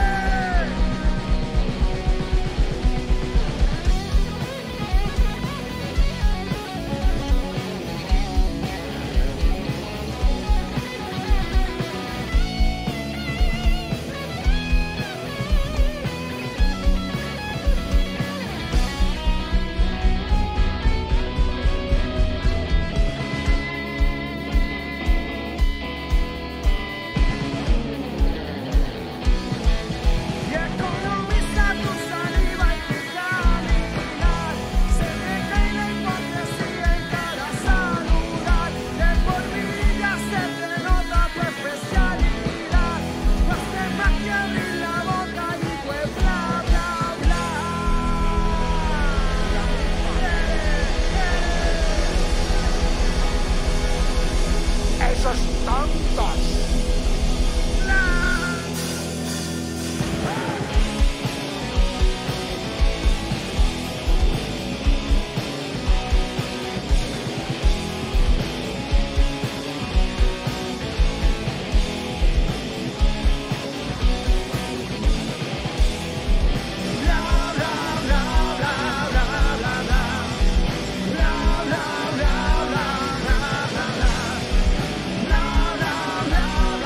Y economiza tu saliva y tu caminar. Se deja y la hipocresía en cada saludar. De por vida se te nota tu especialidad. No hace más que abrir la boca y pues bla bla bla. Esos tontos. Bla. Bla bla bla bla bla bla bla bla bla bla bla bla bla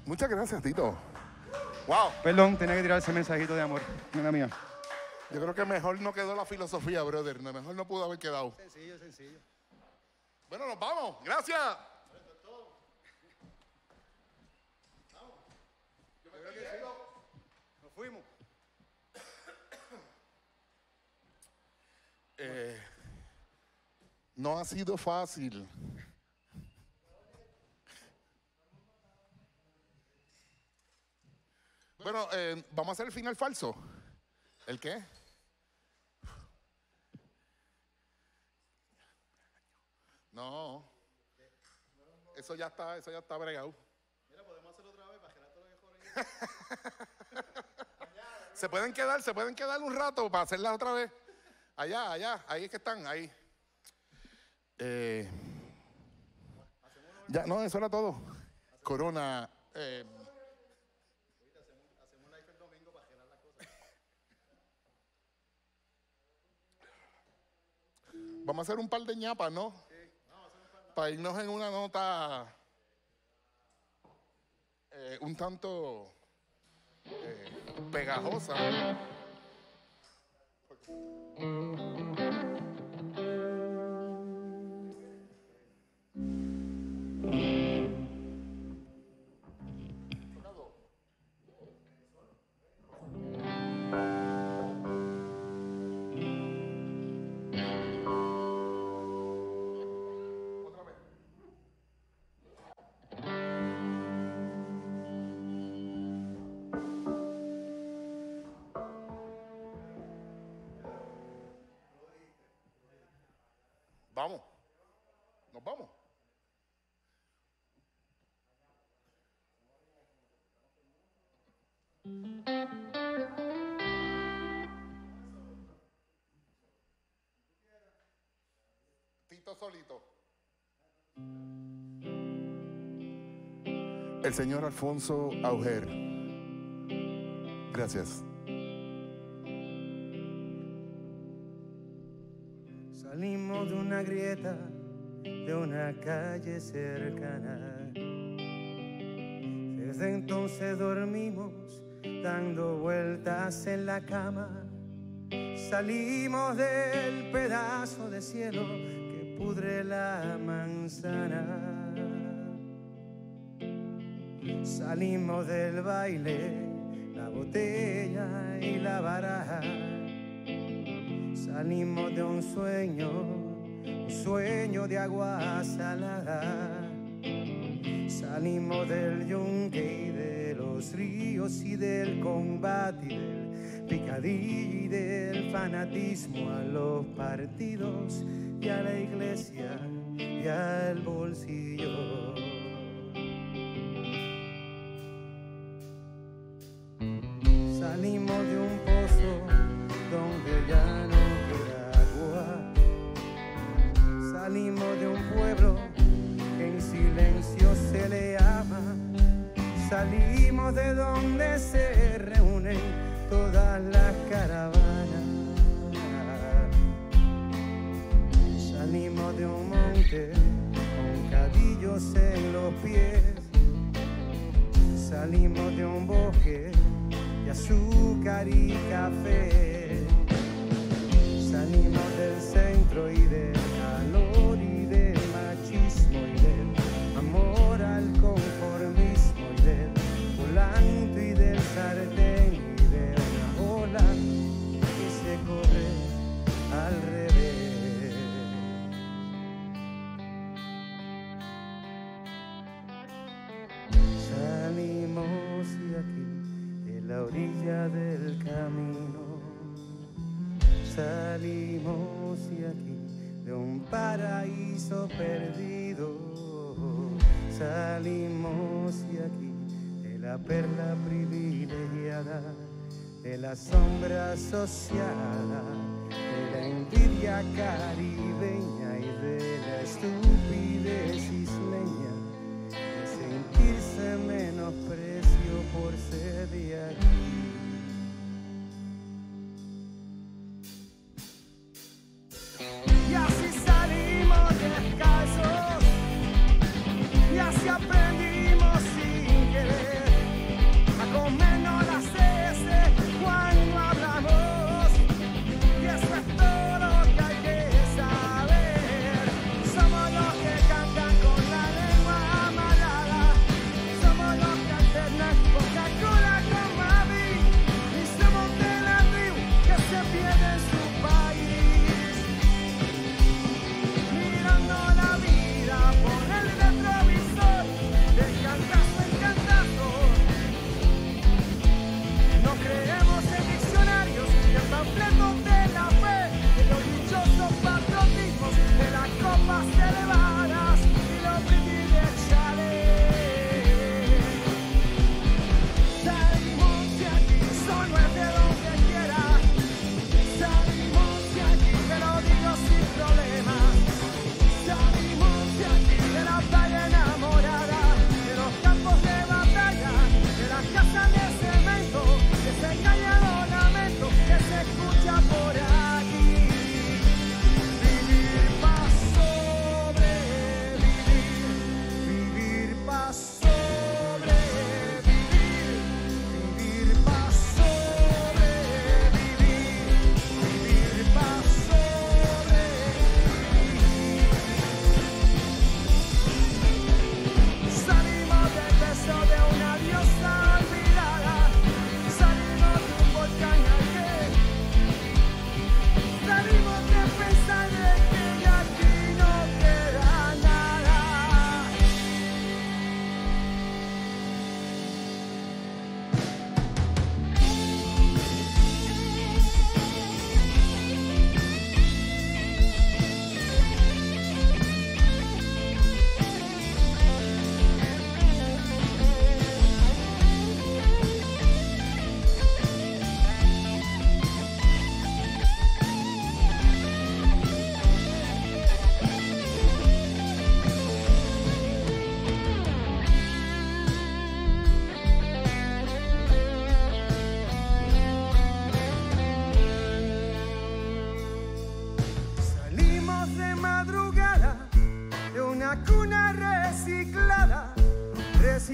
Muchas gracias, Tito. Wow. Perdón, tenía que tirar ese mensajito de amor. Mira mía. Yo creo que mejor no quedó la filosofía, brother. Mejor no pudo haber quedado. Sencillo, sencillo. Bueno, nos vamos. Gracias. Nos fuimos. Eh, no ha sido fácil. Bueno, eh, vamos a hacer el final falso. ¿El qué? No. Eso ya está, eso ya está bregado. Mira, podemos hacerlo otra vez para que todo lo que Se pueden quedar, se pueden quedar un rato para hacerlas otra vez. Allá, allá, ahí es que están, ahí. Eh, ya, no, eso era todo. Corona. Eh, hacemos un live el domingo para gelar las cosas. vamos a hacer un par de ñapas, ¿no? Sí, vamos a hacer un par. Para irnos en una nota eh, un tanto eh, pegajosa. Vamos, nos vamos. Tito solito. El señor Alfonso Auger. Gracias. Salimos de una grieta, de una calle cercana. Desde entonces dormimos dando vueltas en la cama. Salimos del pedazo de cielo que pudre la manzana. Salimos del baile, la botella y la baraja. Salimos de un sueño, un sueño de agua salada. Salimos del yunque y de los ríos y del combate y del picadillo y del fanatismo a los partidos y a la iglesia y al bolsillo. Salimos de un pozo donde ya no queda agua. Salimos de un pueblo que en silencio se le ama. Salimos de donde se reúnen todas las caravanas. Salimos de un monte con cadillos en los pies. Salimos de un bosque de azúcar y café. Salimos del centro y del calor y del machismo y del amor al conformismo y del volante y del sartén y de una ola que se corre al revés. Salimos de aquí, de la orilla del camino. Salimos de aquí, de un paraíso perdido. Salimos de aquí, de la perla privilegiada, de la sombra asociada, de la envidia caribeña y de la estupidez isleña, de sentirse menosprecio por ser de aquí. Y así salimos descalzos, y así aprendimos sin querer.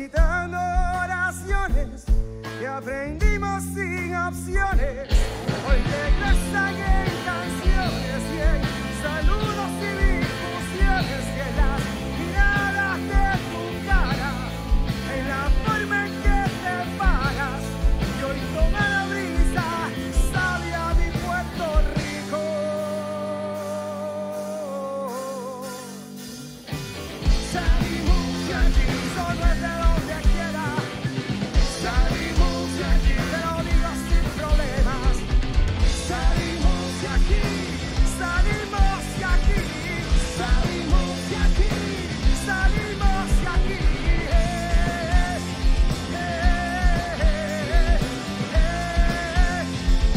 recitando oraciones que aprendimos sin opciones. Hoy regresan en canciones y en saludos y discusiones, que las miradas de tu cara, en la forma en que te paras, y hoy toma la brisa sabia mi Puerto Rico. Salimos de allí, solo es de donde quiera. Salimos de allí, te lo digo sin problemas. Salimos de aquí, salimos de aquí, salimos de aquí, salimos de aquí. Eh, eh, eh, eh, eh,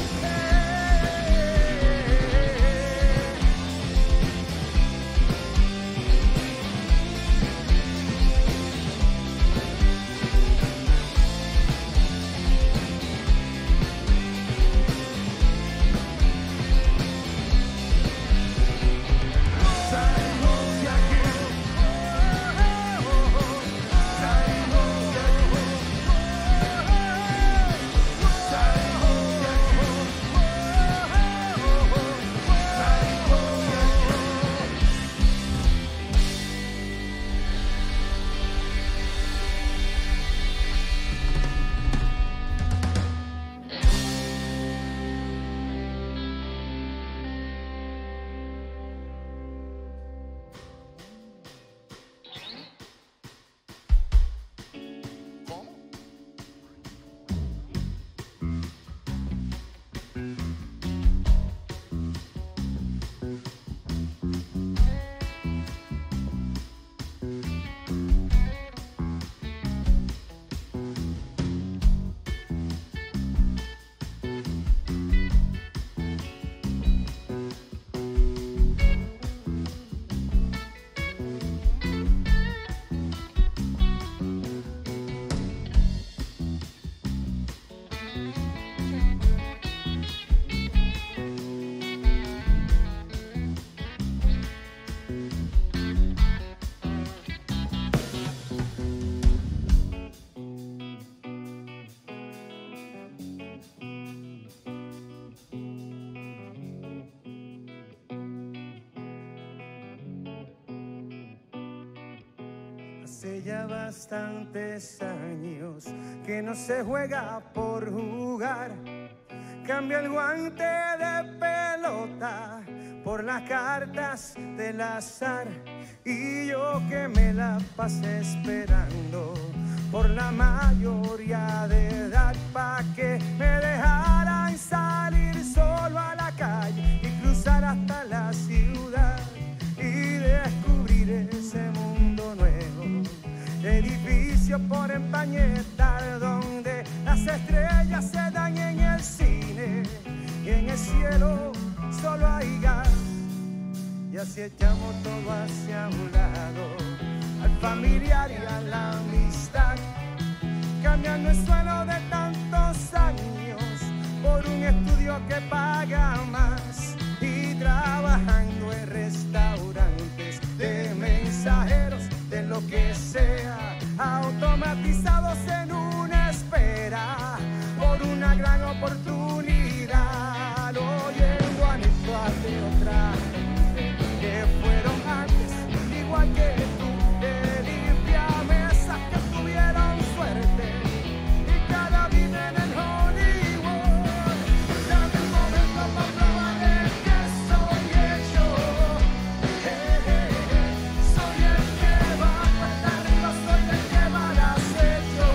salimos de aquí, salimos de ¿Cómo? Hace ya bastantes años que no se juega por jugar. Cambia el guante de pelota por las cartas del azar. Y yo que me la pasé esperando por la mayoría de edad, pa' que me dejaran salir solo a la calle y cruzar hasta la ciudad y descubrir ese mundo nuevo, edificio por empañetar, donde las estrellas se dan en el cine y en el cielo solo hay gas. Y así echamos todo hacia un lado, al familiar y a la amistad, cambiando el suelo de tantos años por un estudio que paga más, y trabajando en restaurantes de mensajeros, de lo que sea, automatizados en una espera por una gran oportunidad, oyendo anécdotas de otra gente que fueron antes, igual que tú, de limpia mesas que tuvieron suerte y cada vive en el Hollywood. Dame un momento para probar de que soy hecho. Eh, eh, eh. Soy el que va cuesta arriba, soy el que va al acecho.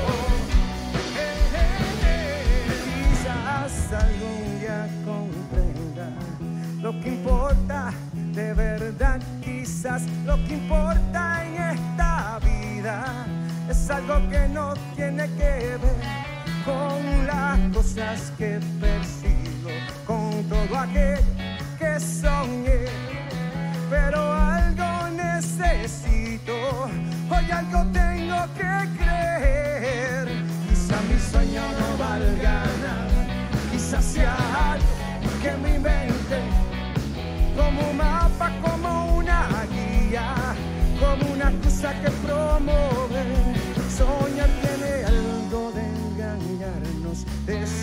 Eh, eh, eh. Quizás algún día comprenda lo que importa de verdad. Quizás lo que importa en esta vida es algo que no tiene que ver con las cosas que persigo, con todo aquello que soñé. Pero algo necesito, hoy algo tengo que creer. Quizá mi sueño no valga nada, quizás sea algo que me invente, como un mapa, como una guía, como una cosa que promover. Soñar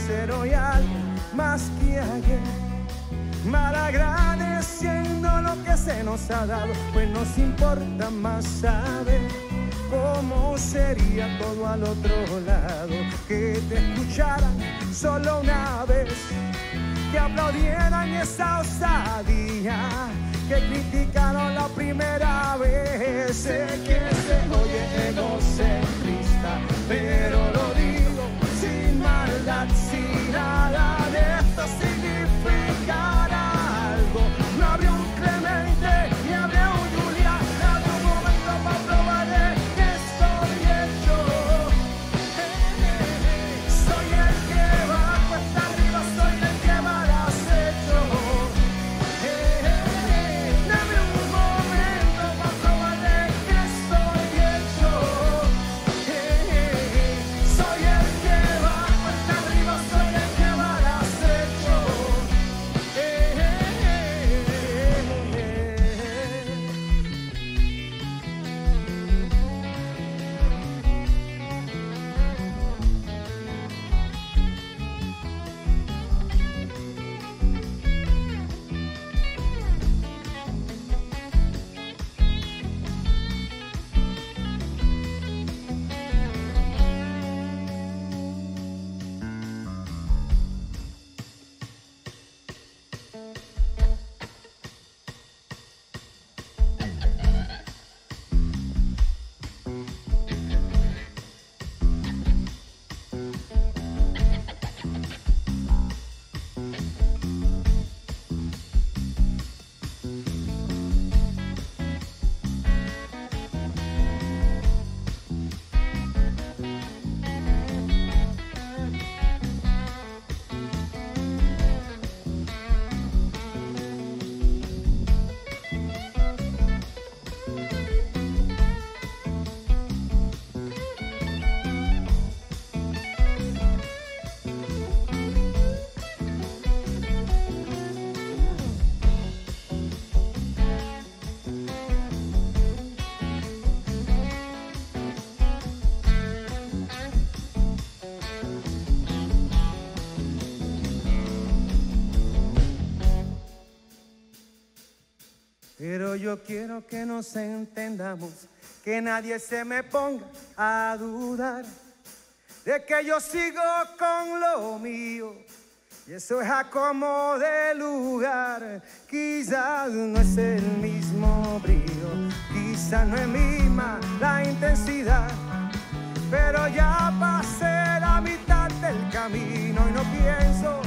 ser hoy algo más que ayer, malagradeciendo lo que se nos ha dado, pues nos importa más saber cómo sería todo al otro lado, que te escucharan solo una vez, que aplaudieran esa osadía, que criticaron la primera vez. Sé que se oye egocentrista, pero lo digo sin maldad, sin nada de esto significará algo. No habría un Clemente, ni habría un Julián, no habría un momento para probar de que estoy hecho. Eh, eh, eh. Soy el que va cuesta arriba, soy el que va al acecho. Eh, eh, eh. Dame un momento para probar de que estoy hecho. Eh, eh, eh. Soy el que va cuesta arriba, soy el que va al acecho. Eh, eh, eh, eh. Pero yo quiero que nos entendamos, que nadie se me ponga a dudar de que yo sigo con lo mío, y eso es a como de lugar. Quizás no es el mismo brillo, quizás no es misma la intensidad, pero ya pasé la mitad del camino y no pienso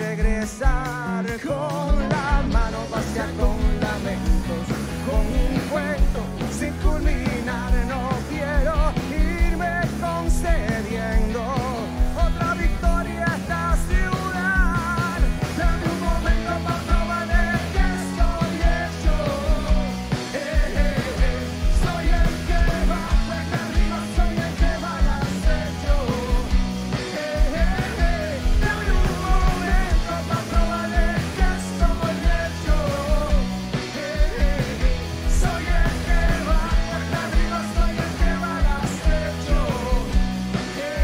regresar con la mano vacía, con lamentos, con un cuento sin culminar. No quiero irme concediendo otra victoria a esta ciudad. Dame un momento para probar de que estoy hecho. Eh, eh, eh. Soy el que va cuesta arriba, soy el que va al acecho. Eh, eh, eh. Dame un momento para probar de que estoy hecho. Eh, eh, eh. Soy el que va cuesta arriba, soy el que va al acecho. Eh, eh,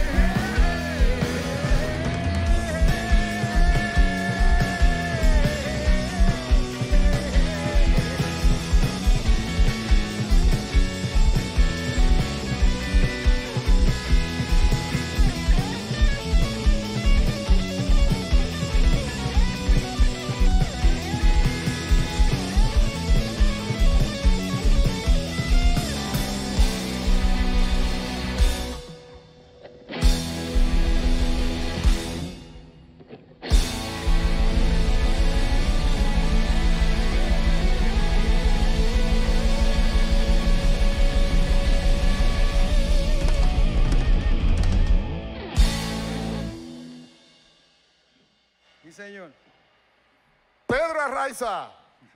Sí, señor. Pedro Arraiza.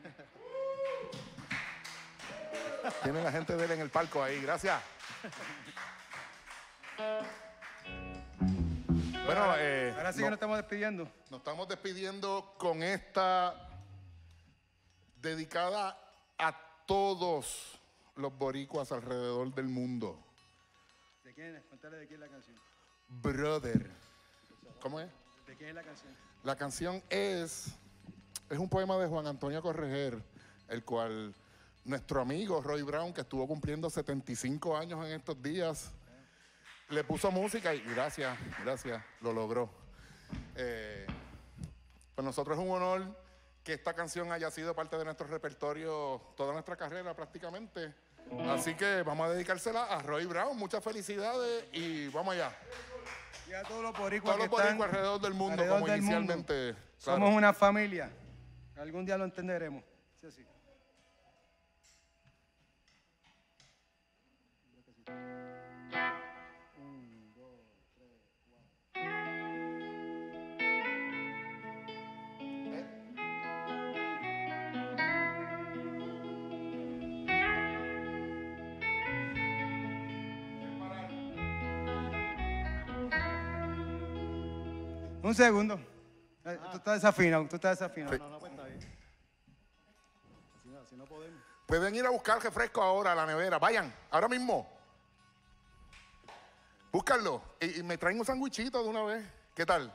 Tiene la gente de él en el palco ahí, gracias. Bueno, eh, Ahora sí no- que nos estamos despidiendo. nos estamos despidiendo con esta dedicada a todos los boricuas alrededor del mundo. ¿De quién es? Cuéntale de quién es la canción. Brother. ¿Cómo es? ¿De qué es la canción? La canción es, es un poema de Juan Antonio Correger, el cual nuestro amigo Roy Brown, que estuvo cumpliendo setenta y cinco años en estos días, le puso música y gracias, gracias, lo logró. Eh, para nosotros es un honor que esta canción haya sido parte de nuestro repertorio toda nuestra carrera prácticamente. Así que vamos a dedicársela a Roy Brown. Muchas felicidades y vamos allá. Y a todos los boricuas Todos los que están boricuas alrededor del mundo, alrededor como del mundo. inicialmente. Claro. Somos una familia. Algún día lo entenderemos. Sí, sí. Un segundo. Eh, Tú estás desafinado, tú estás desafinado. Sí. No, no, pues está bien. Así no, así no podemos. Pueden ir a buscar refresco ahora a la nevera. Vayan, ahora mismo. Búscanlo. Y, y me traen un sandwichito de una vez. ¿Qué tal?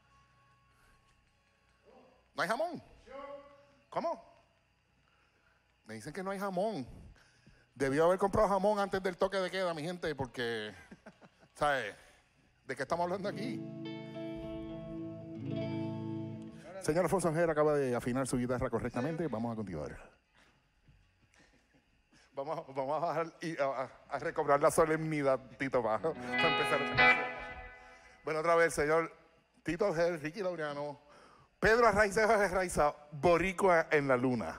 ¿No hay jamón? ¿Cómo? Me dicen que no hay jamón. Debió haber comprado jamón antes del toque de queda, mi gente, porque, ¿sabes? ¿De qué estamos hablando aquí? Señor Alfonso Ojeda acaba de afinar su guitarra correctamente. Vamos a continuar. Vamos, vamos a bajar y a, a, a recobrar la solemnidad, Tito, para, para empezar esta canción. Bueno, otra vez, señor Tito Ojeda, Ricky Laureano, Pedro Arraiza, Arraiza, Boricua en la Luna.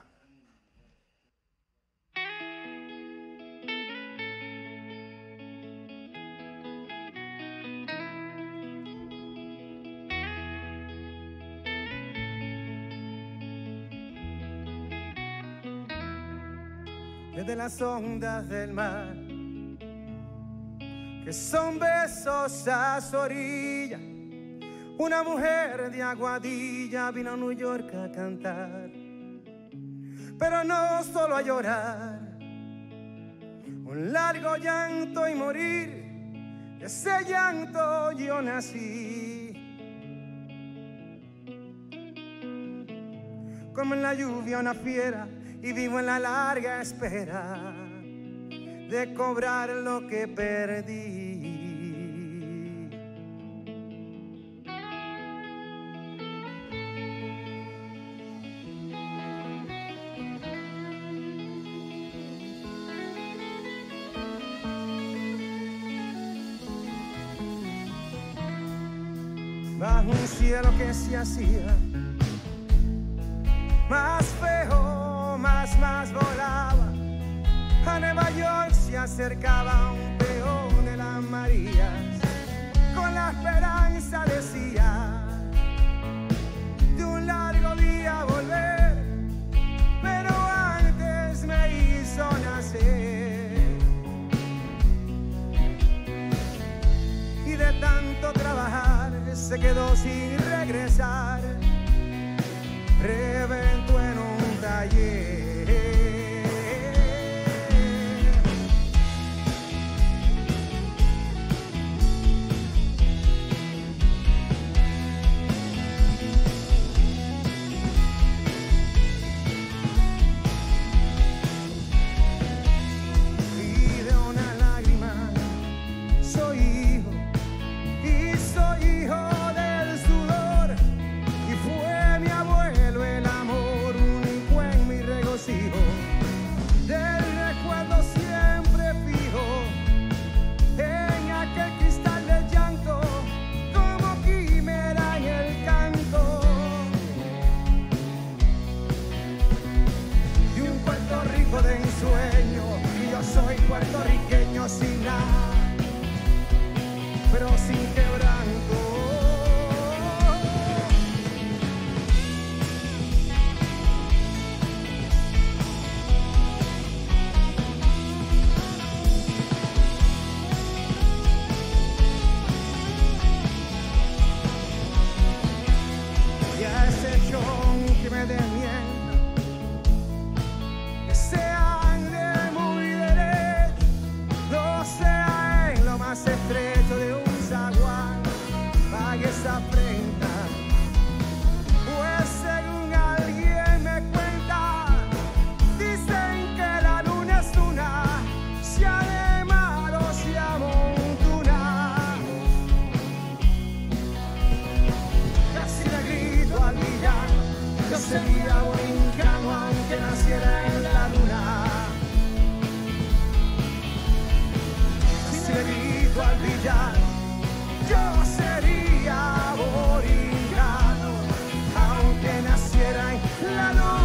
Desde las ondas del mar, que son besos a su orilla, una mujer de Aguadilla vino a New York a cantar, pero no solo a llorar, un largo llanto y morir, de ese llanto yo nací. Como en la lluvia una fiera, y vivo en la larga espera de cobrar lo que perdí. Bajo un cielo que se hacía más feo, más, más volaba. A Nueva York se acercaba un peón de las Marías, con la esperanza decía de un largo día volver, pero antes me hizo nacer. Y de tanto trabajar se quedó sin regresar, reventó en un taller. Y de una lágrima soy hijo, y soy hijo del sudor, y fue mi abuelo el amor único en mi regocijo. yo sería boliviano, aunque naciera en la luna.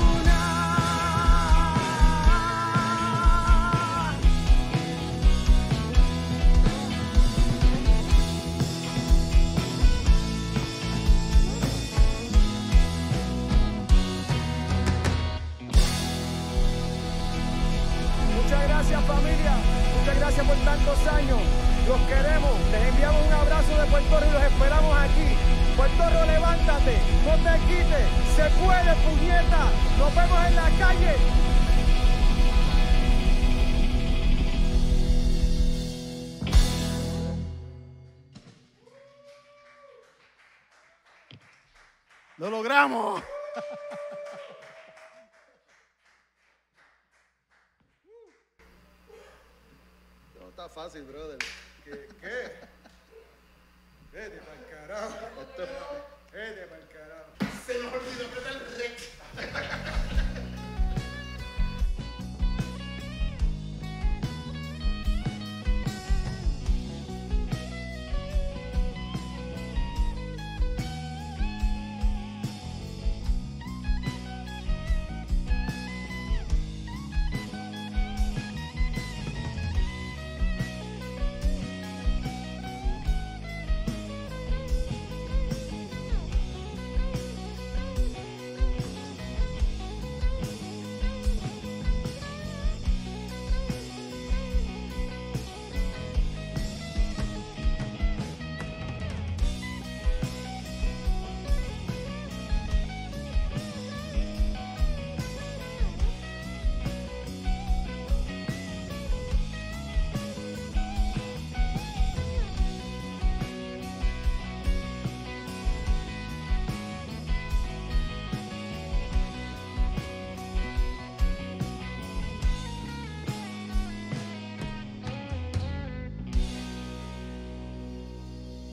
Muchas gracias, familia, muchas gracias por tantos años, los queremos, les enviamos un abrazo de Puerto Rico y los esperamos aquí. Puerto Rico, levántate, no te quites, se puede, puñeta, nos vemos en la calle. ¡Lo logramos! No está fácil, brother. ¿Qué? ¿Qué? Vete pa'l carajo. Esto es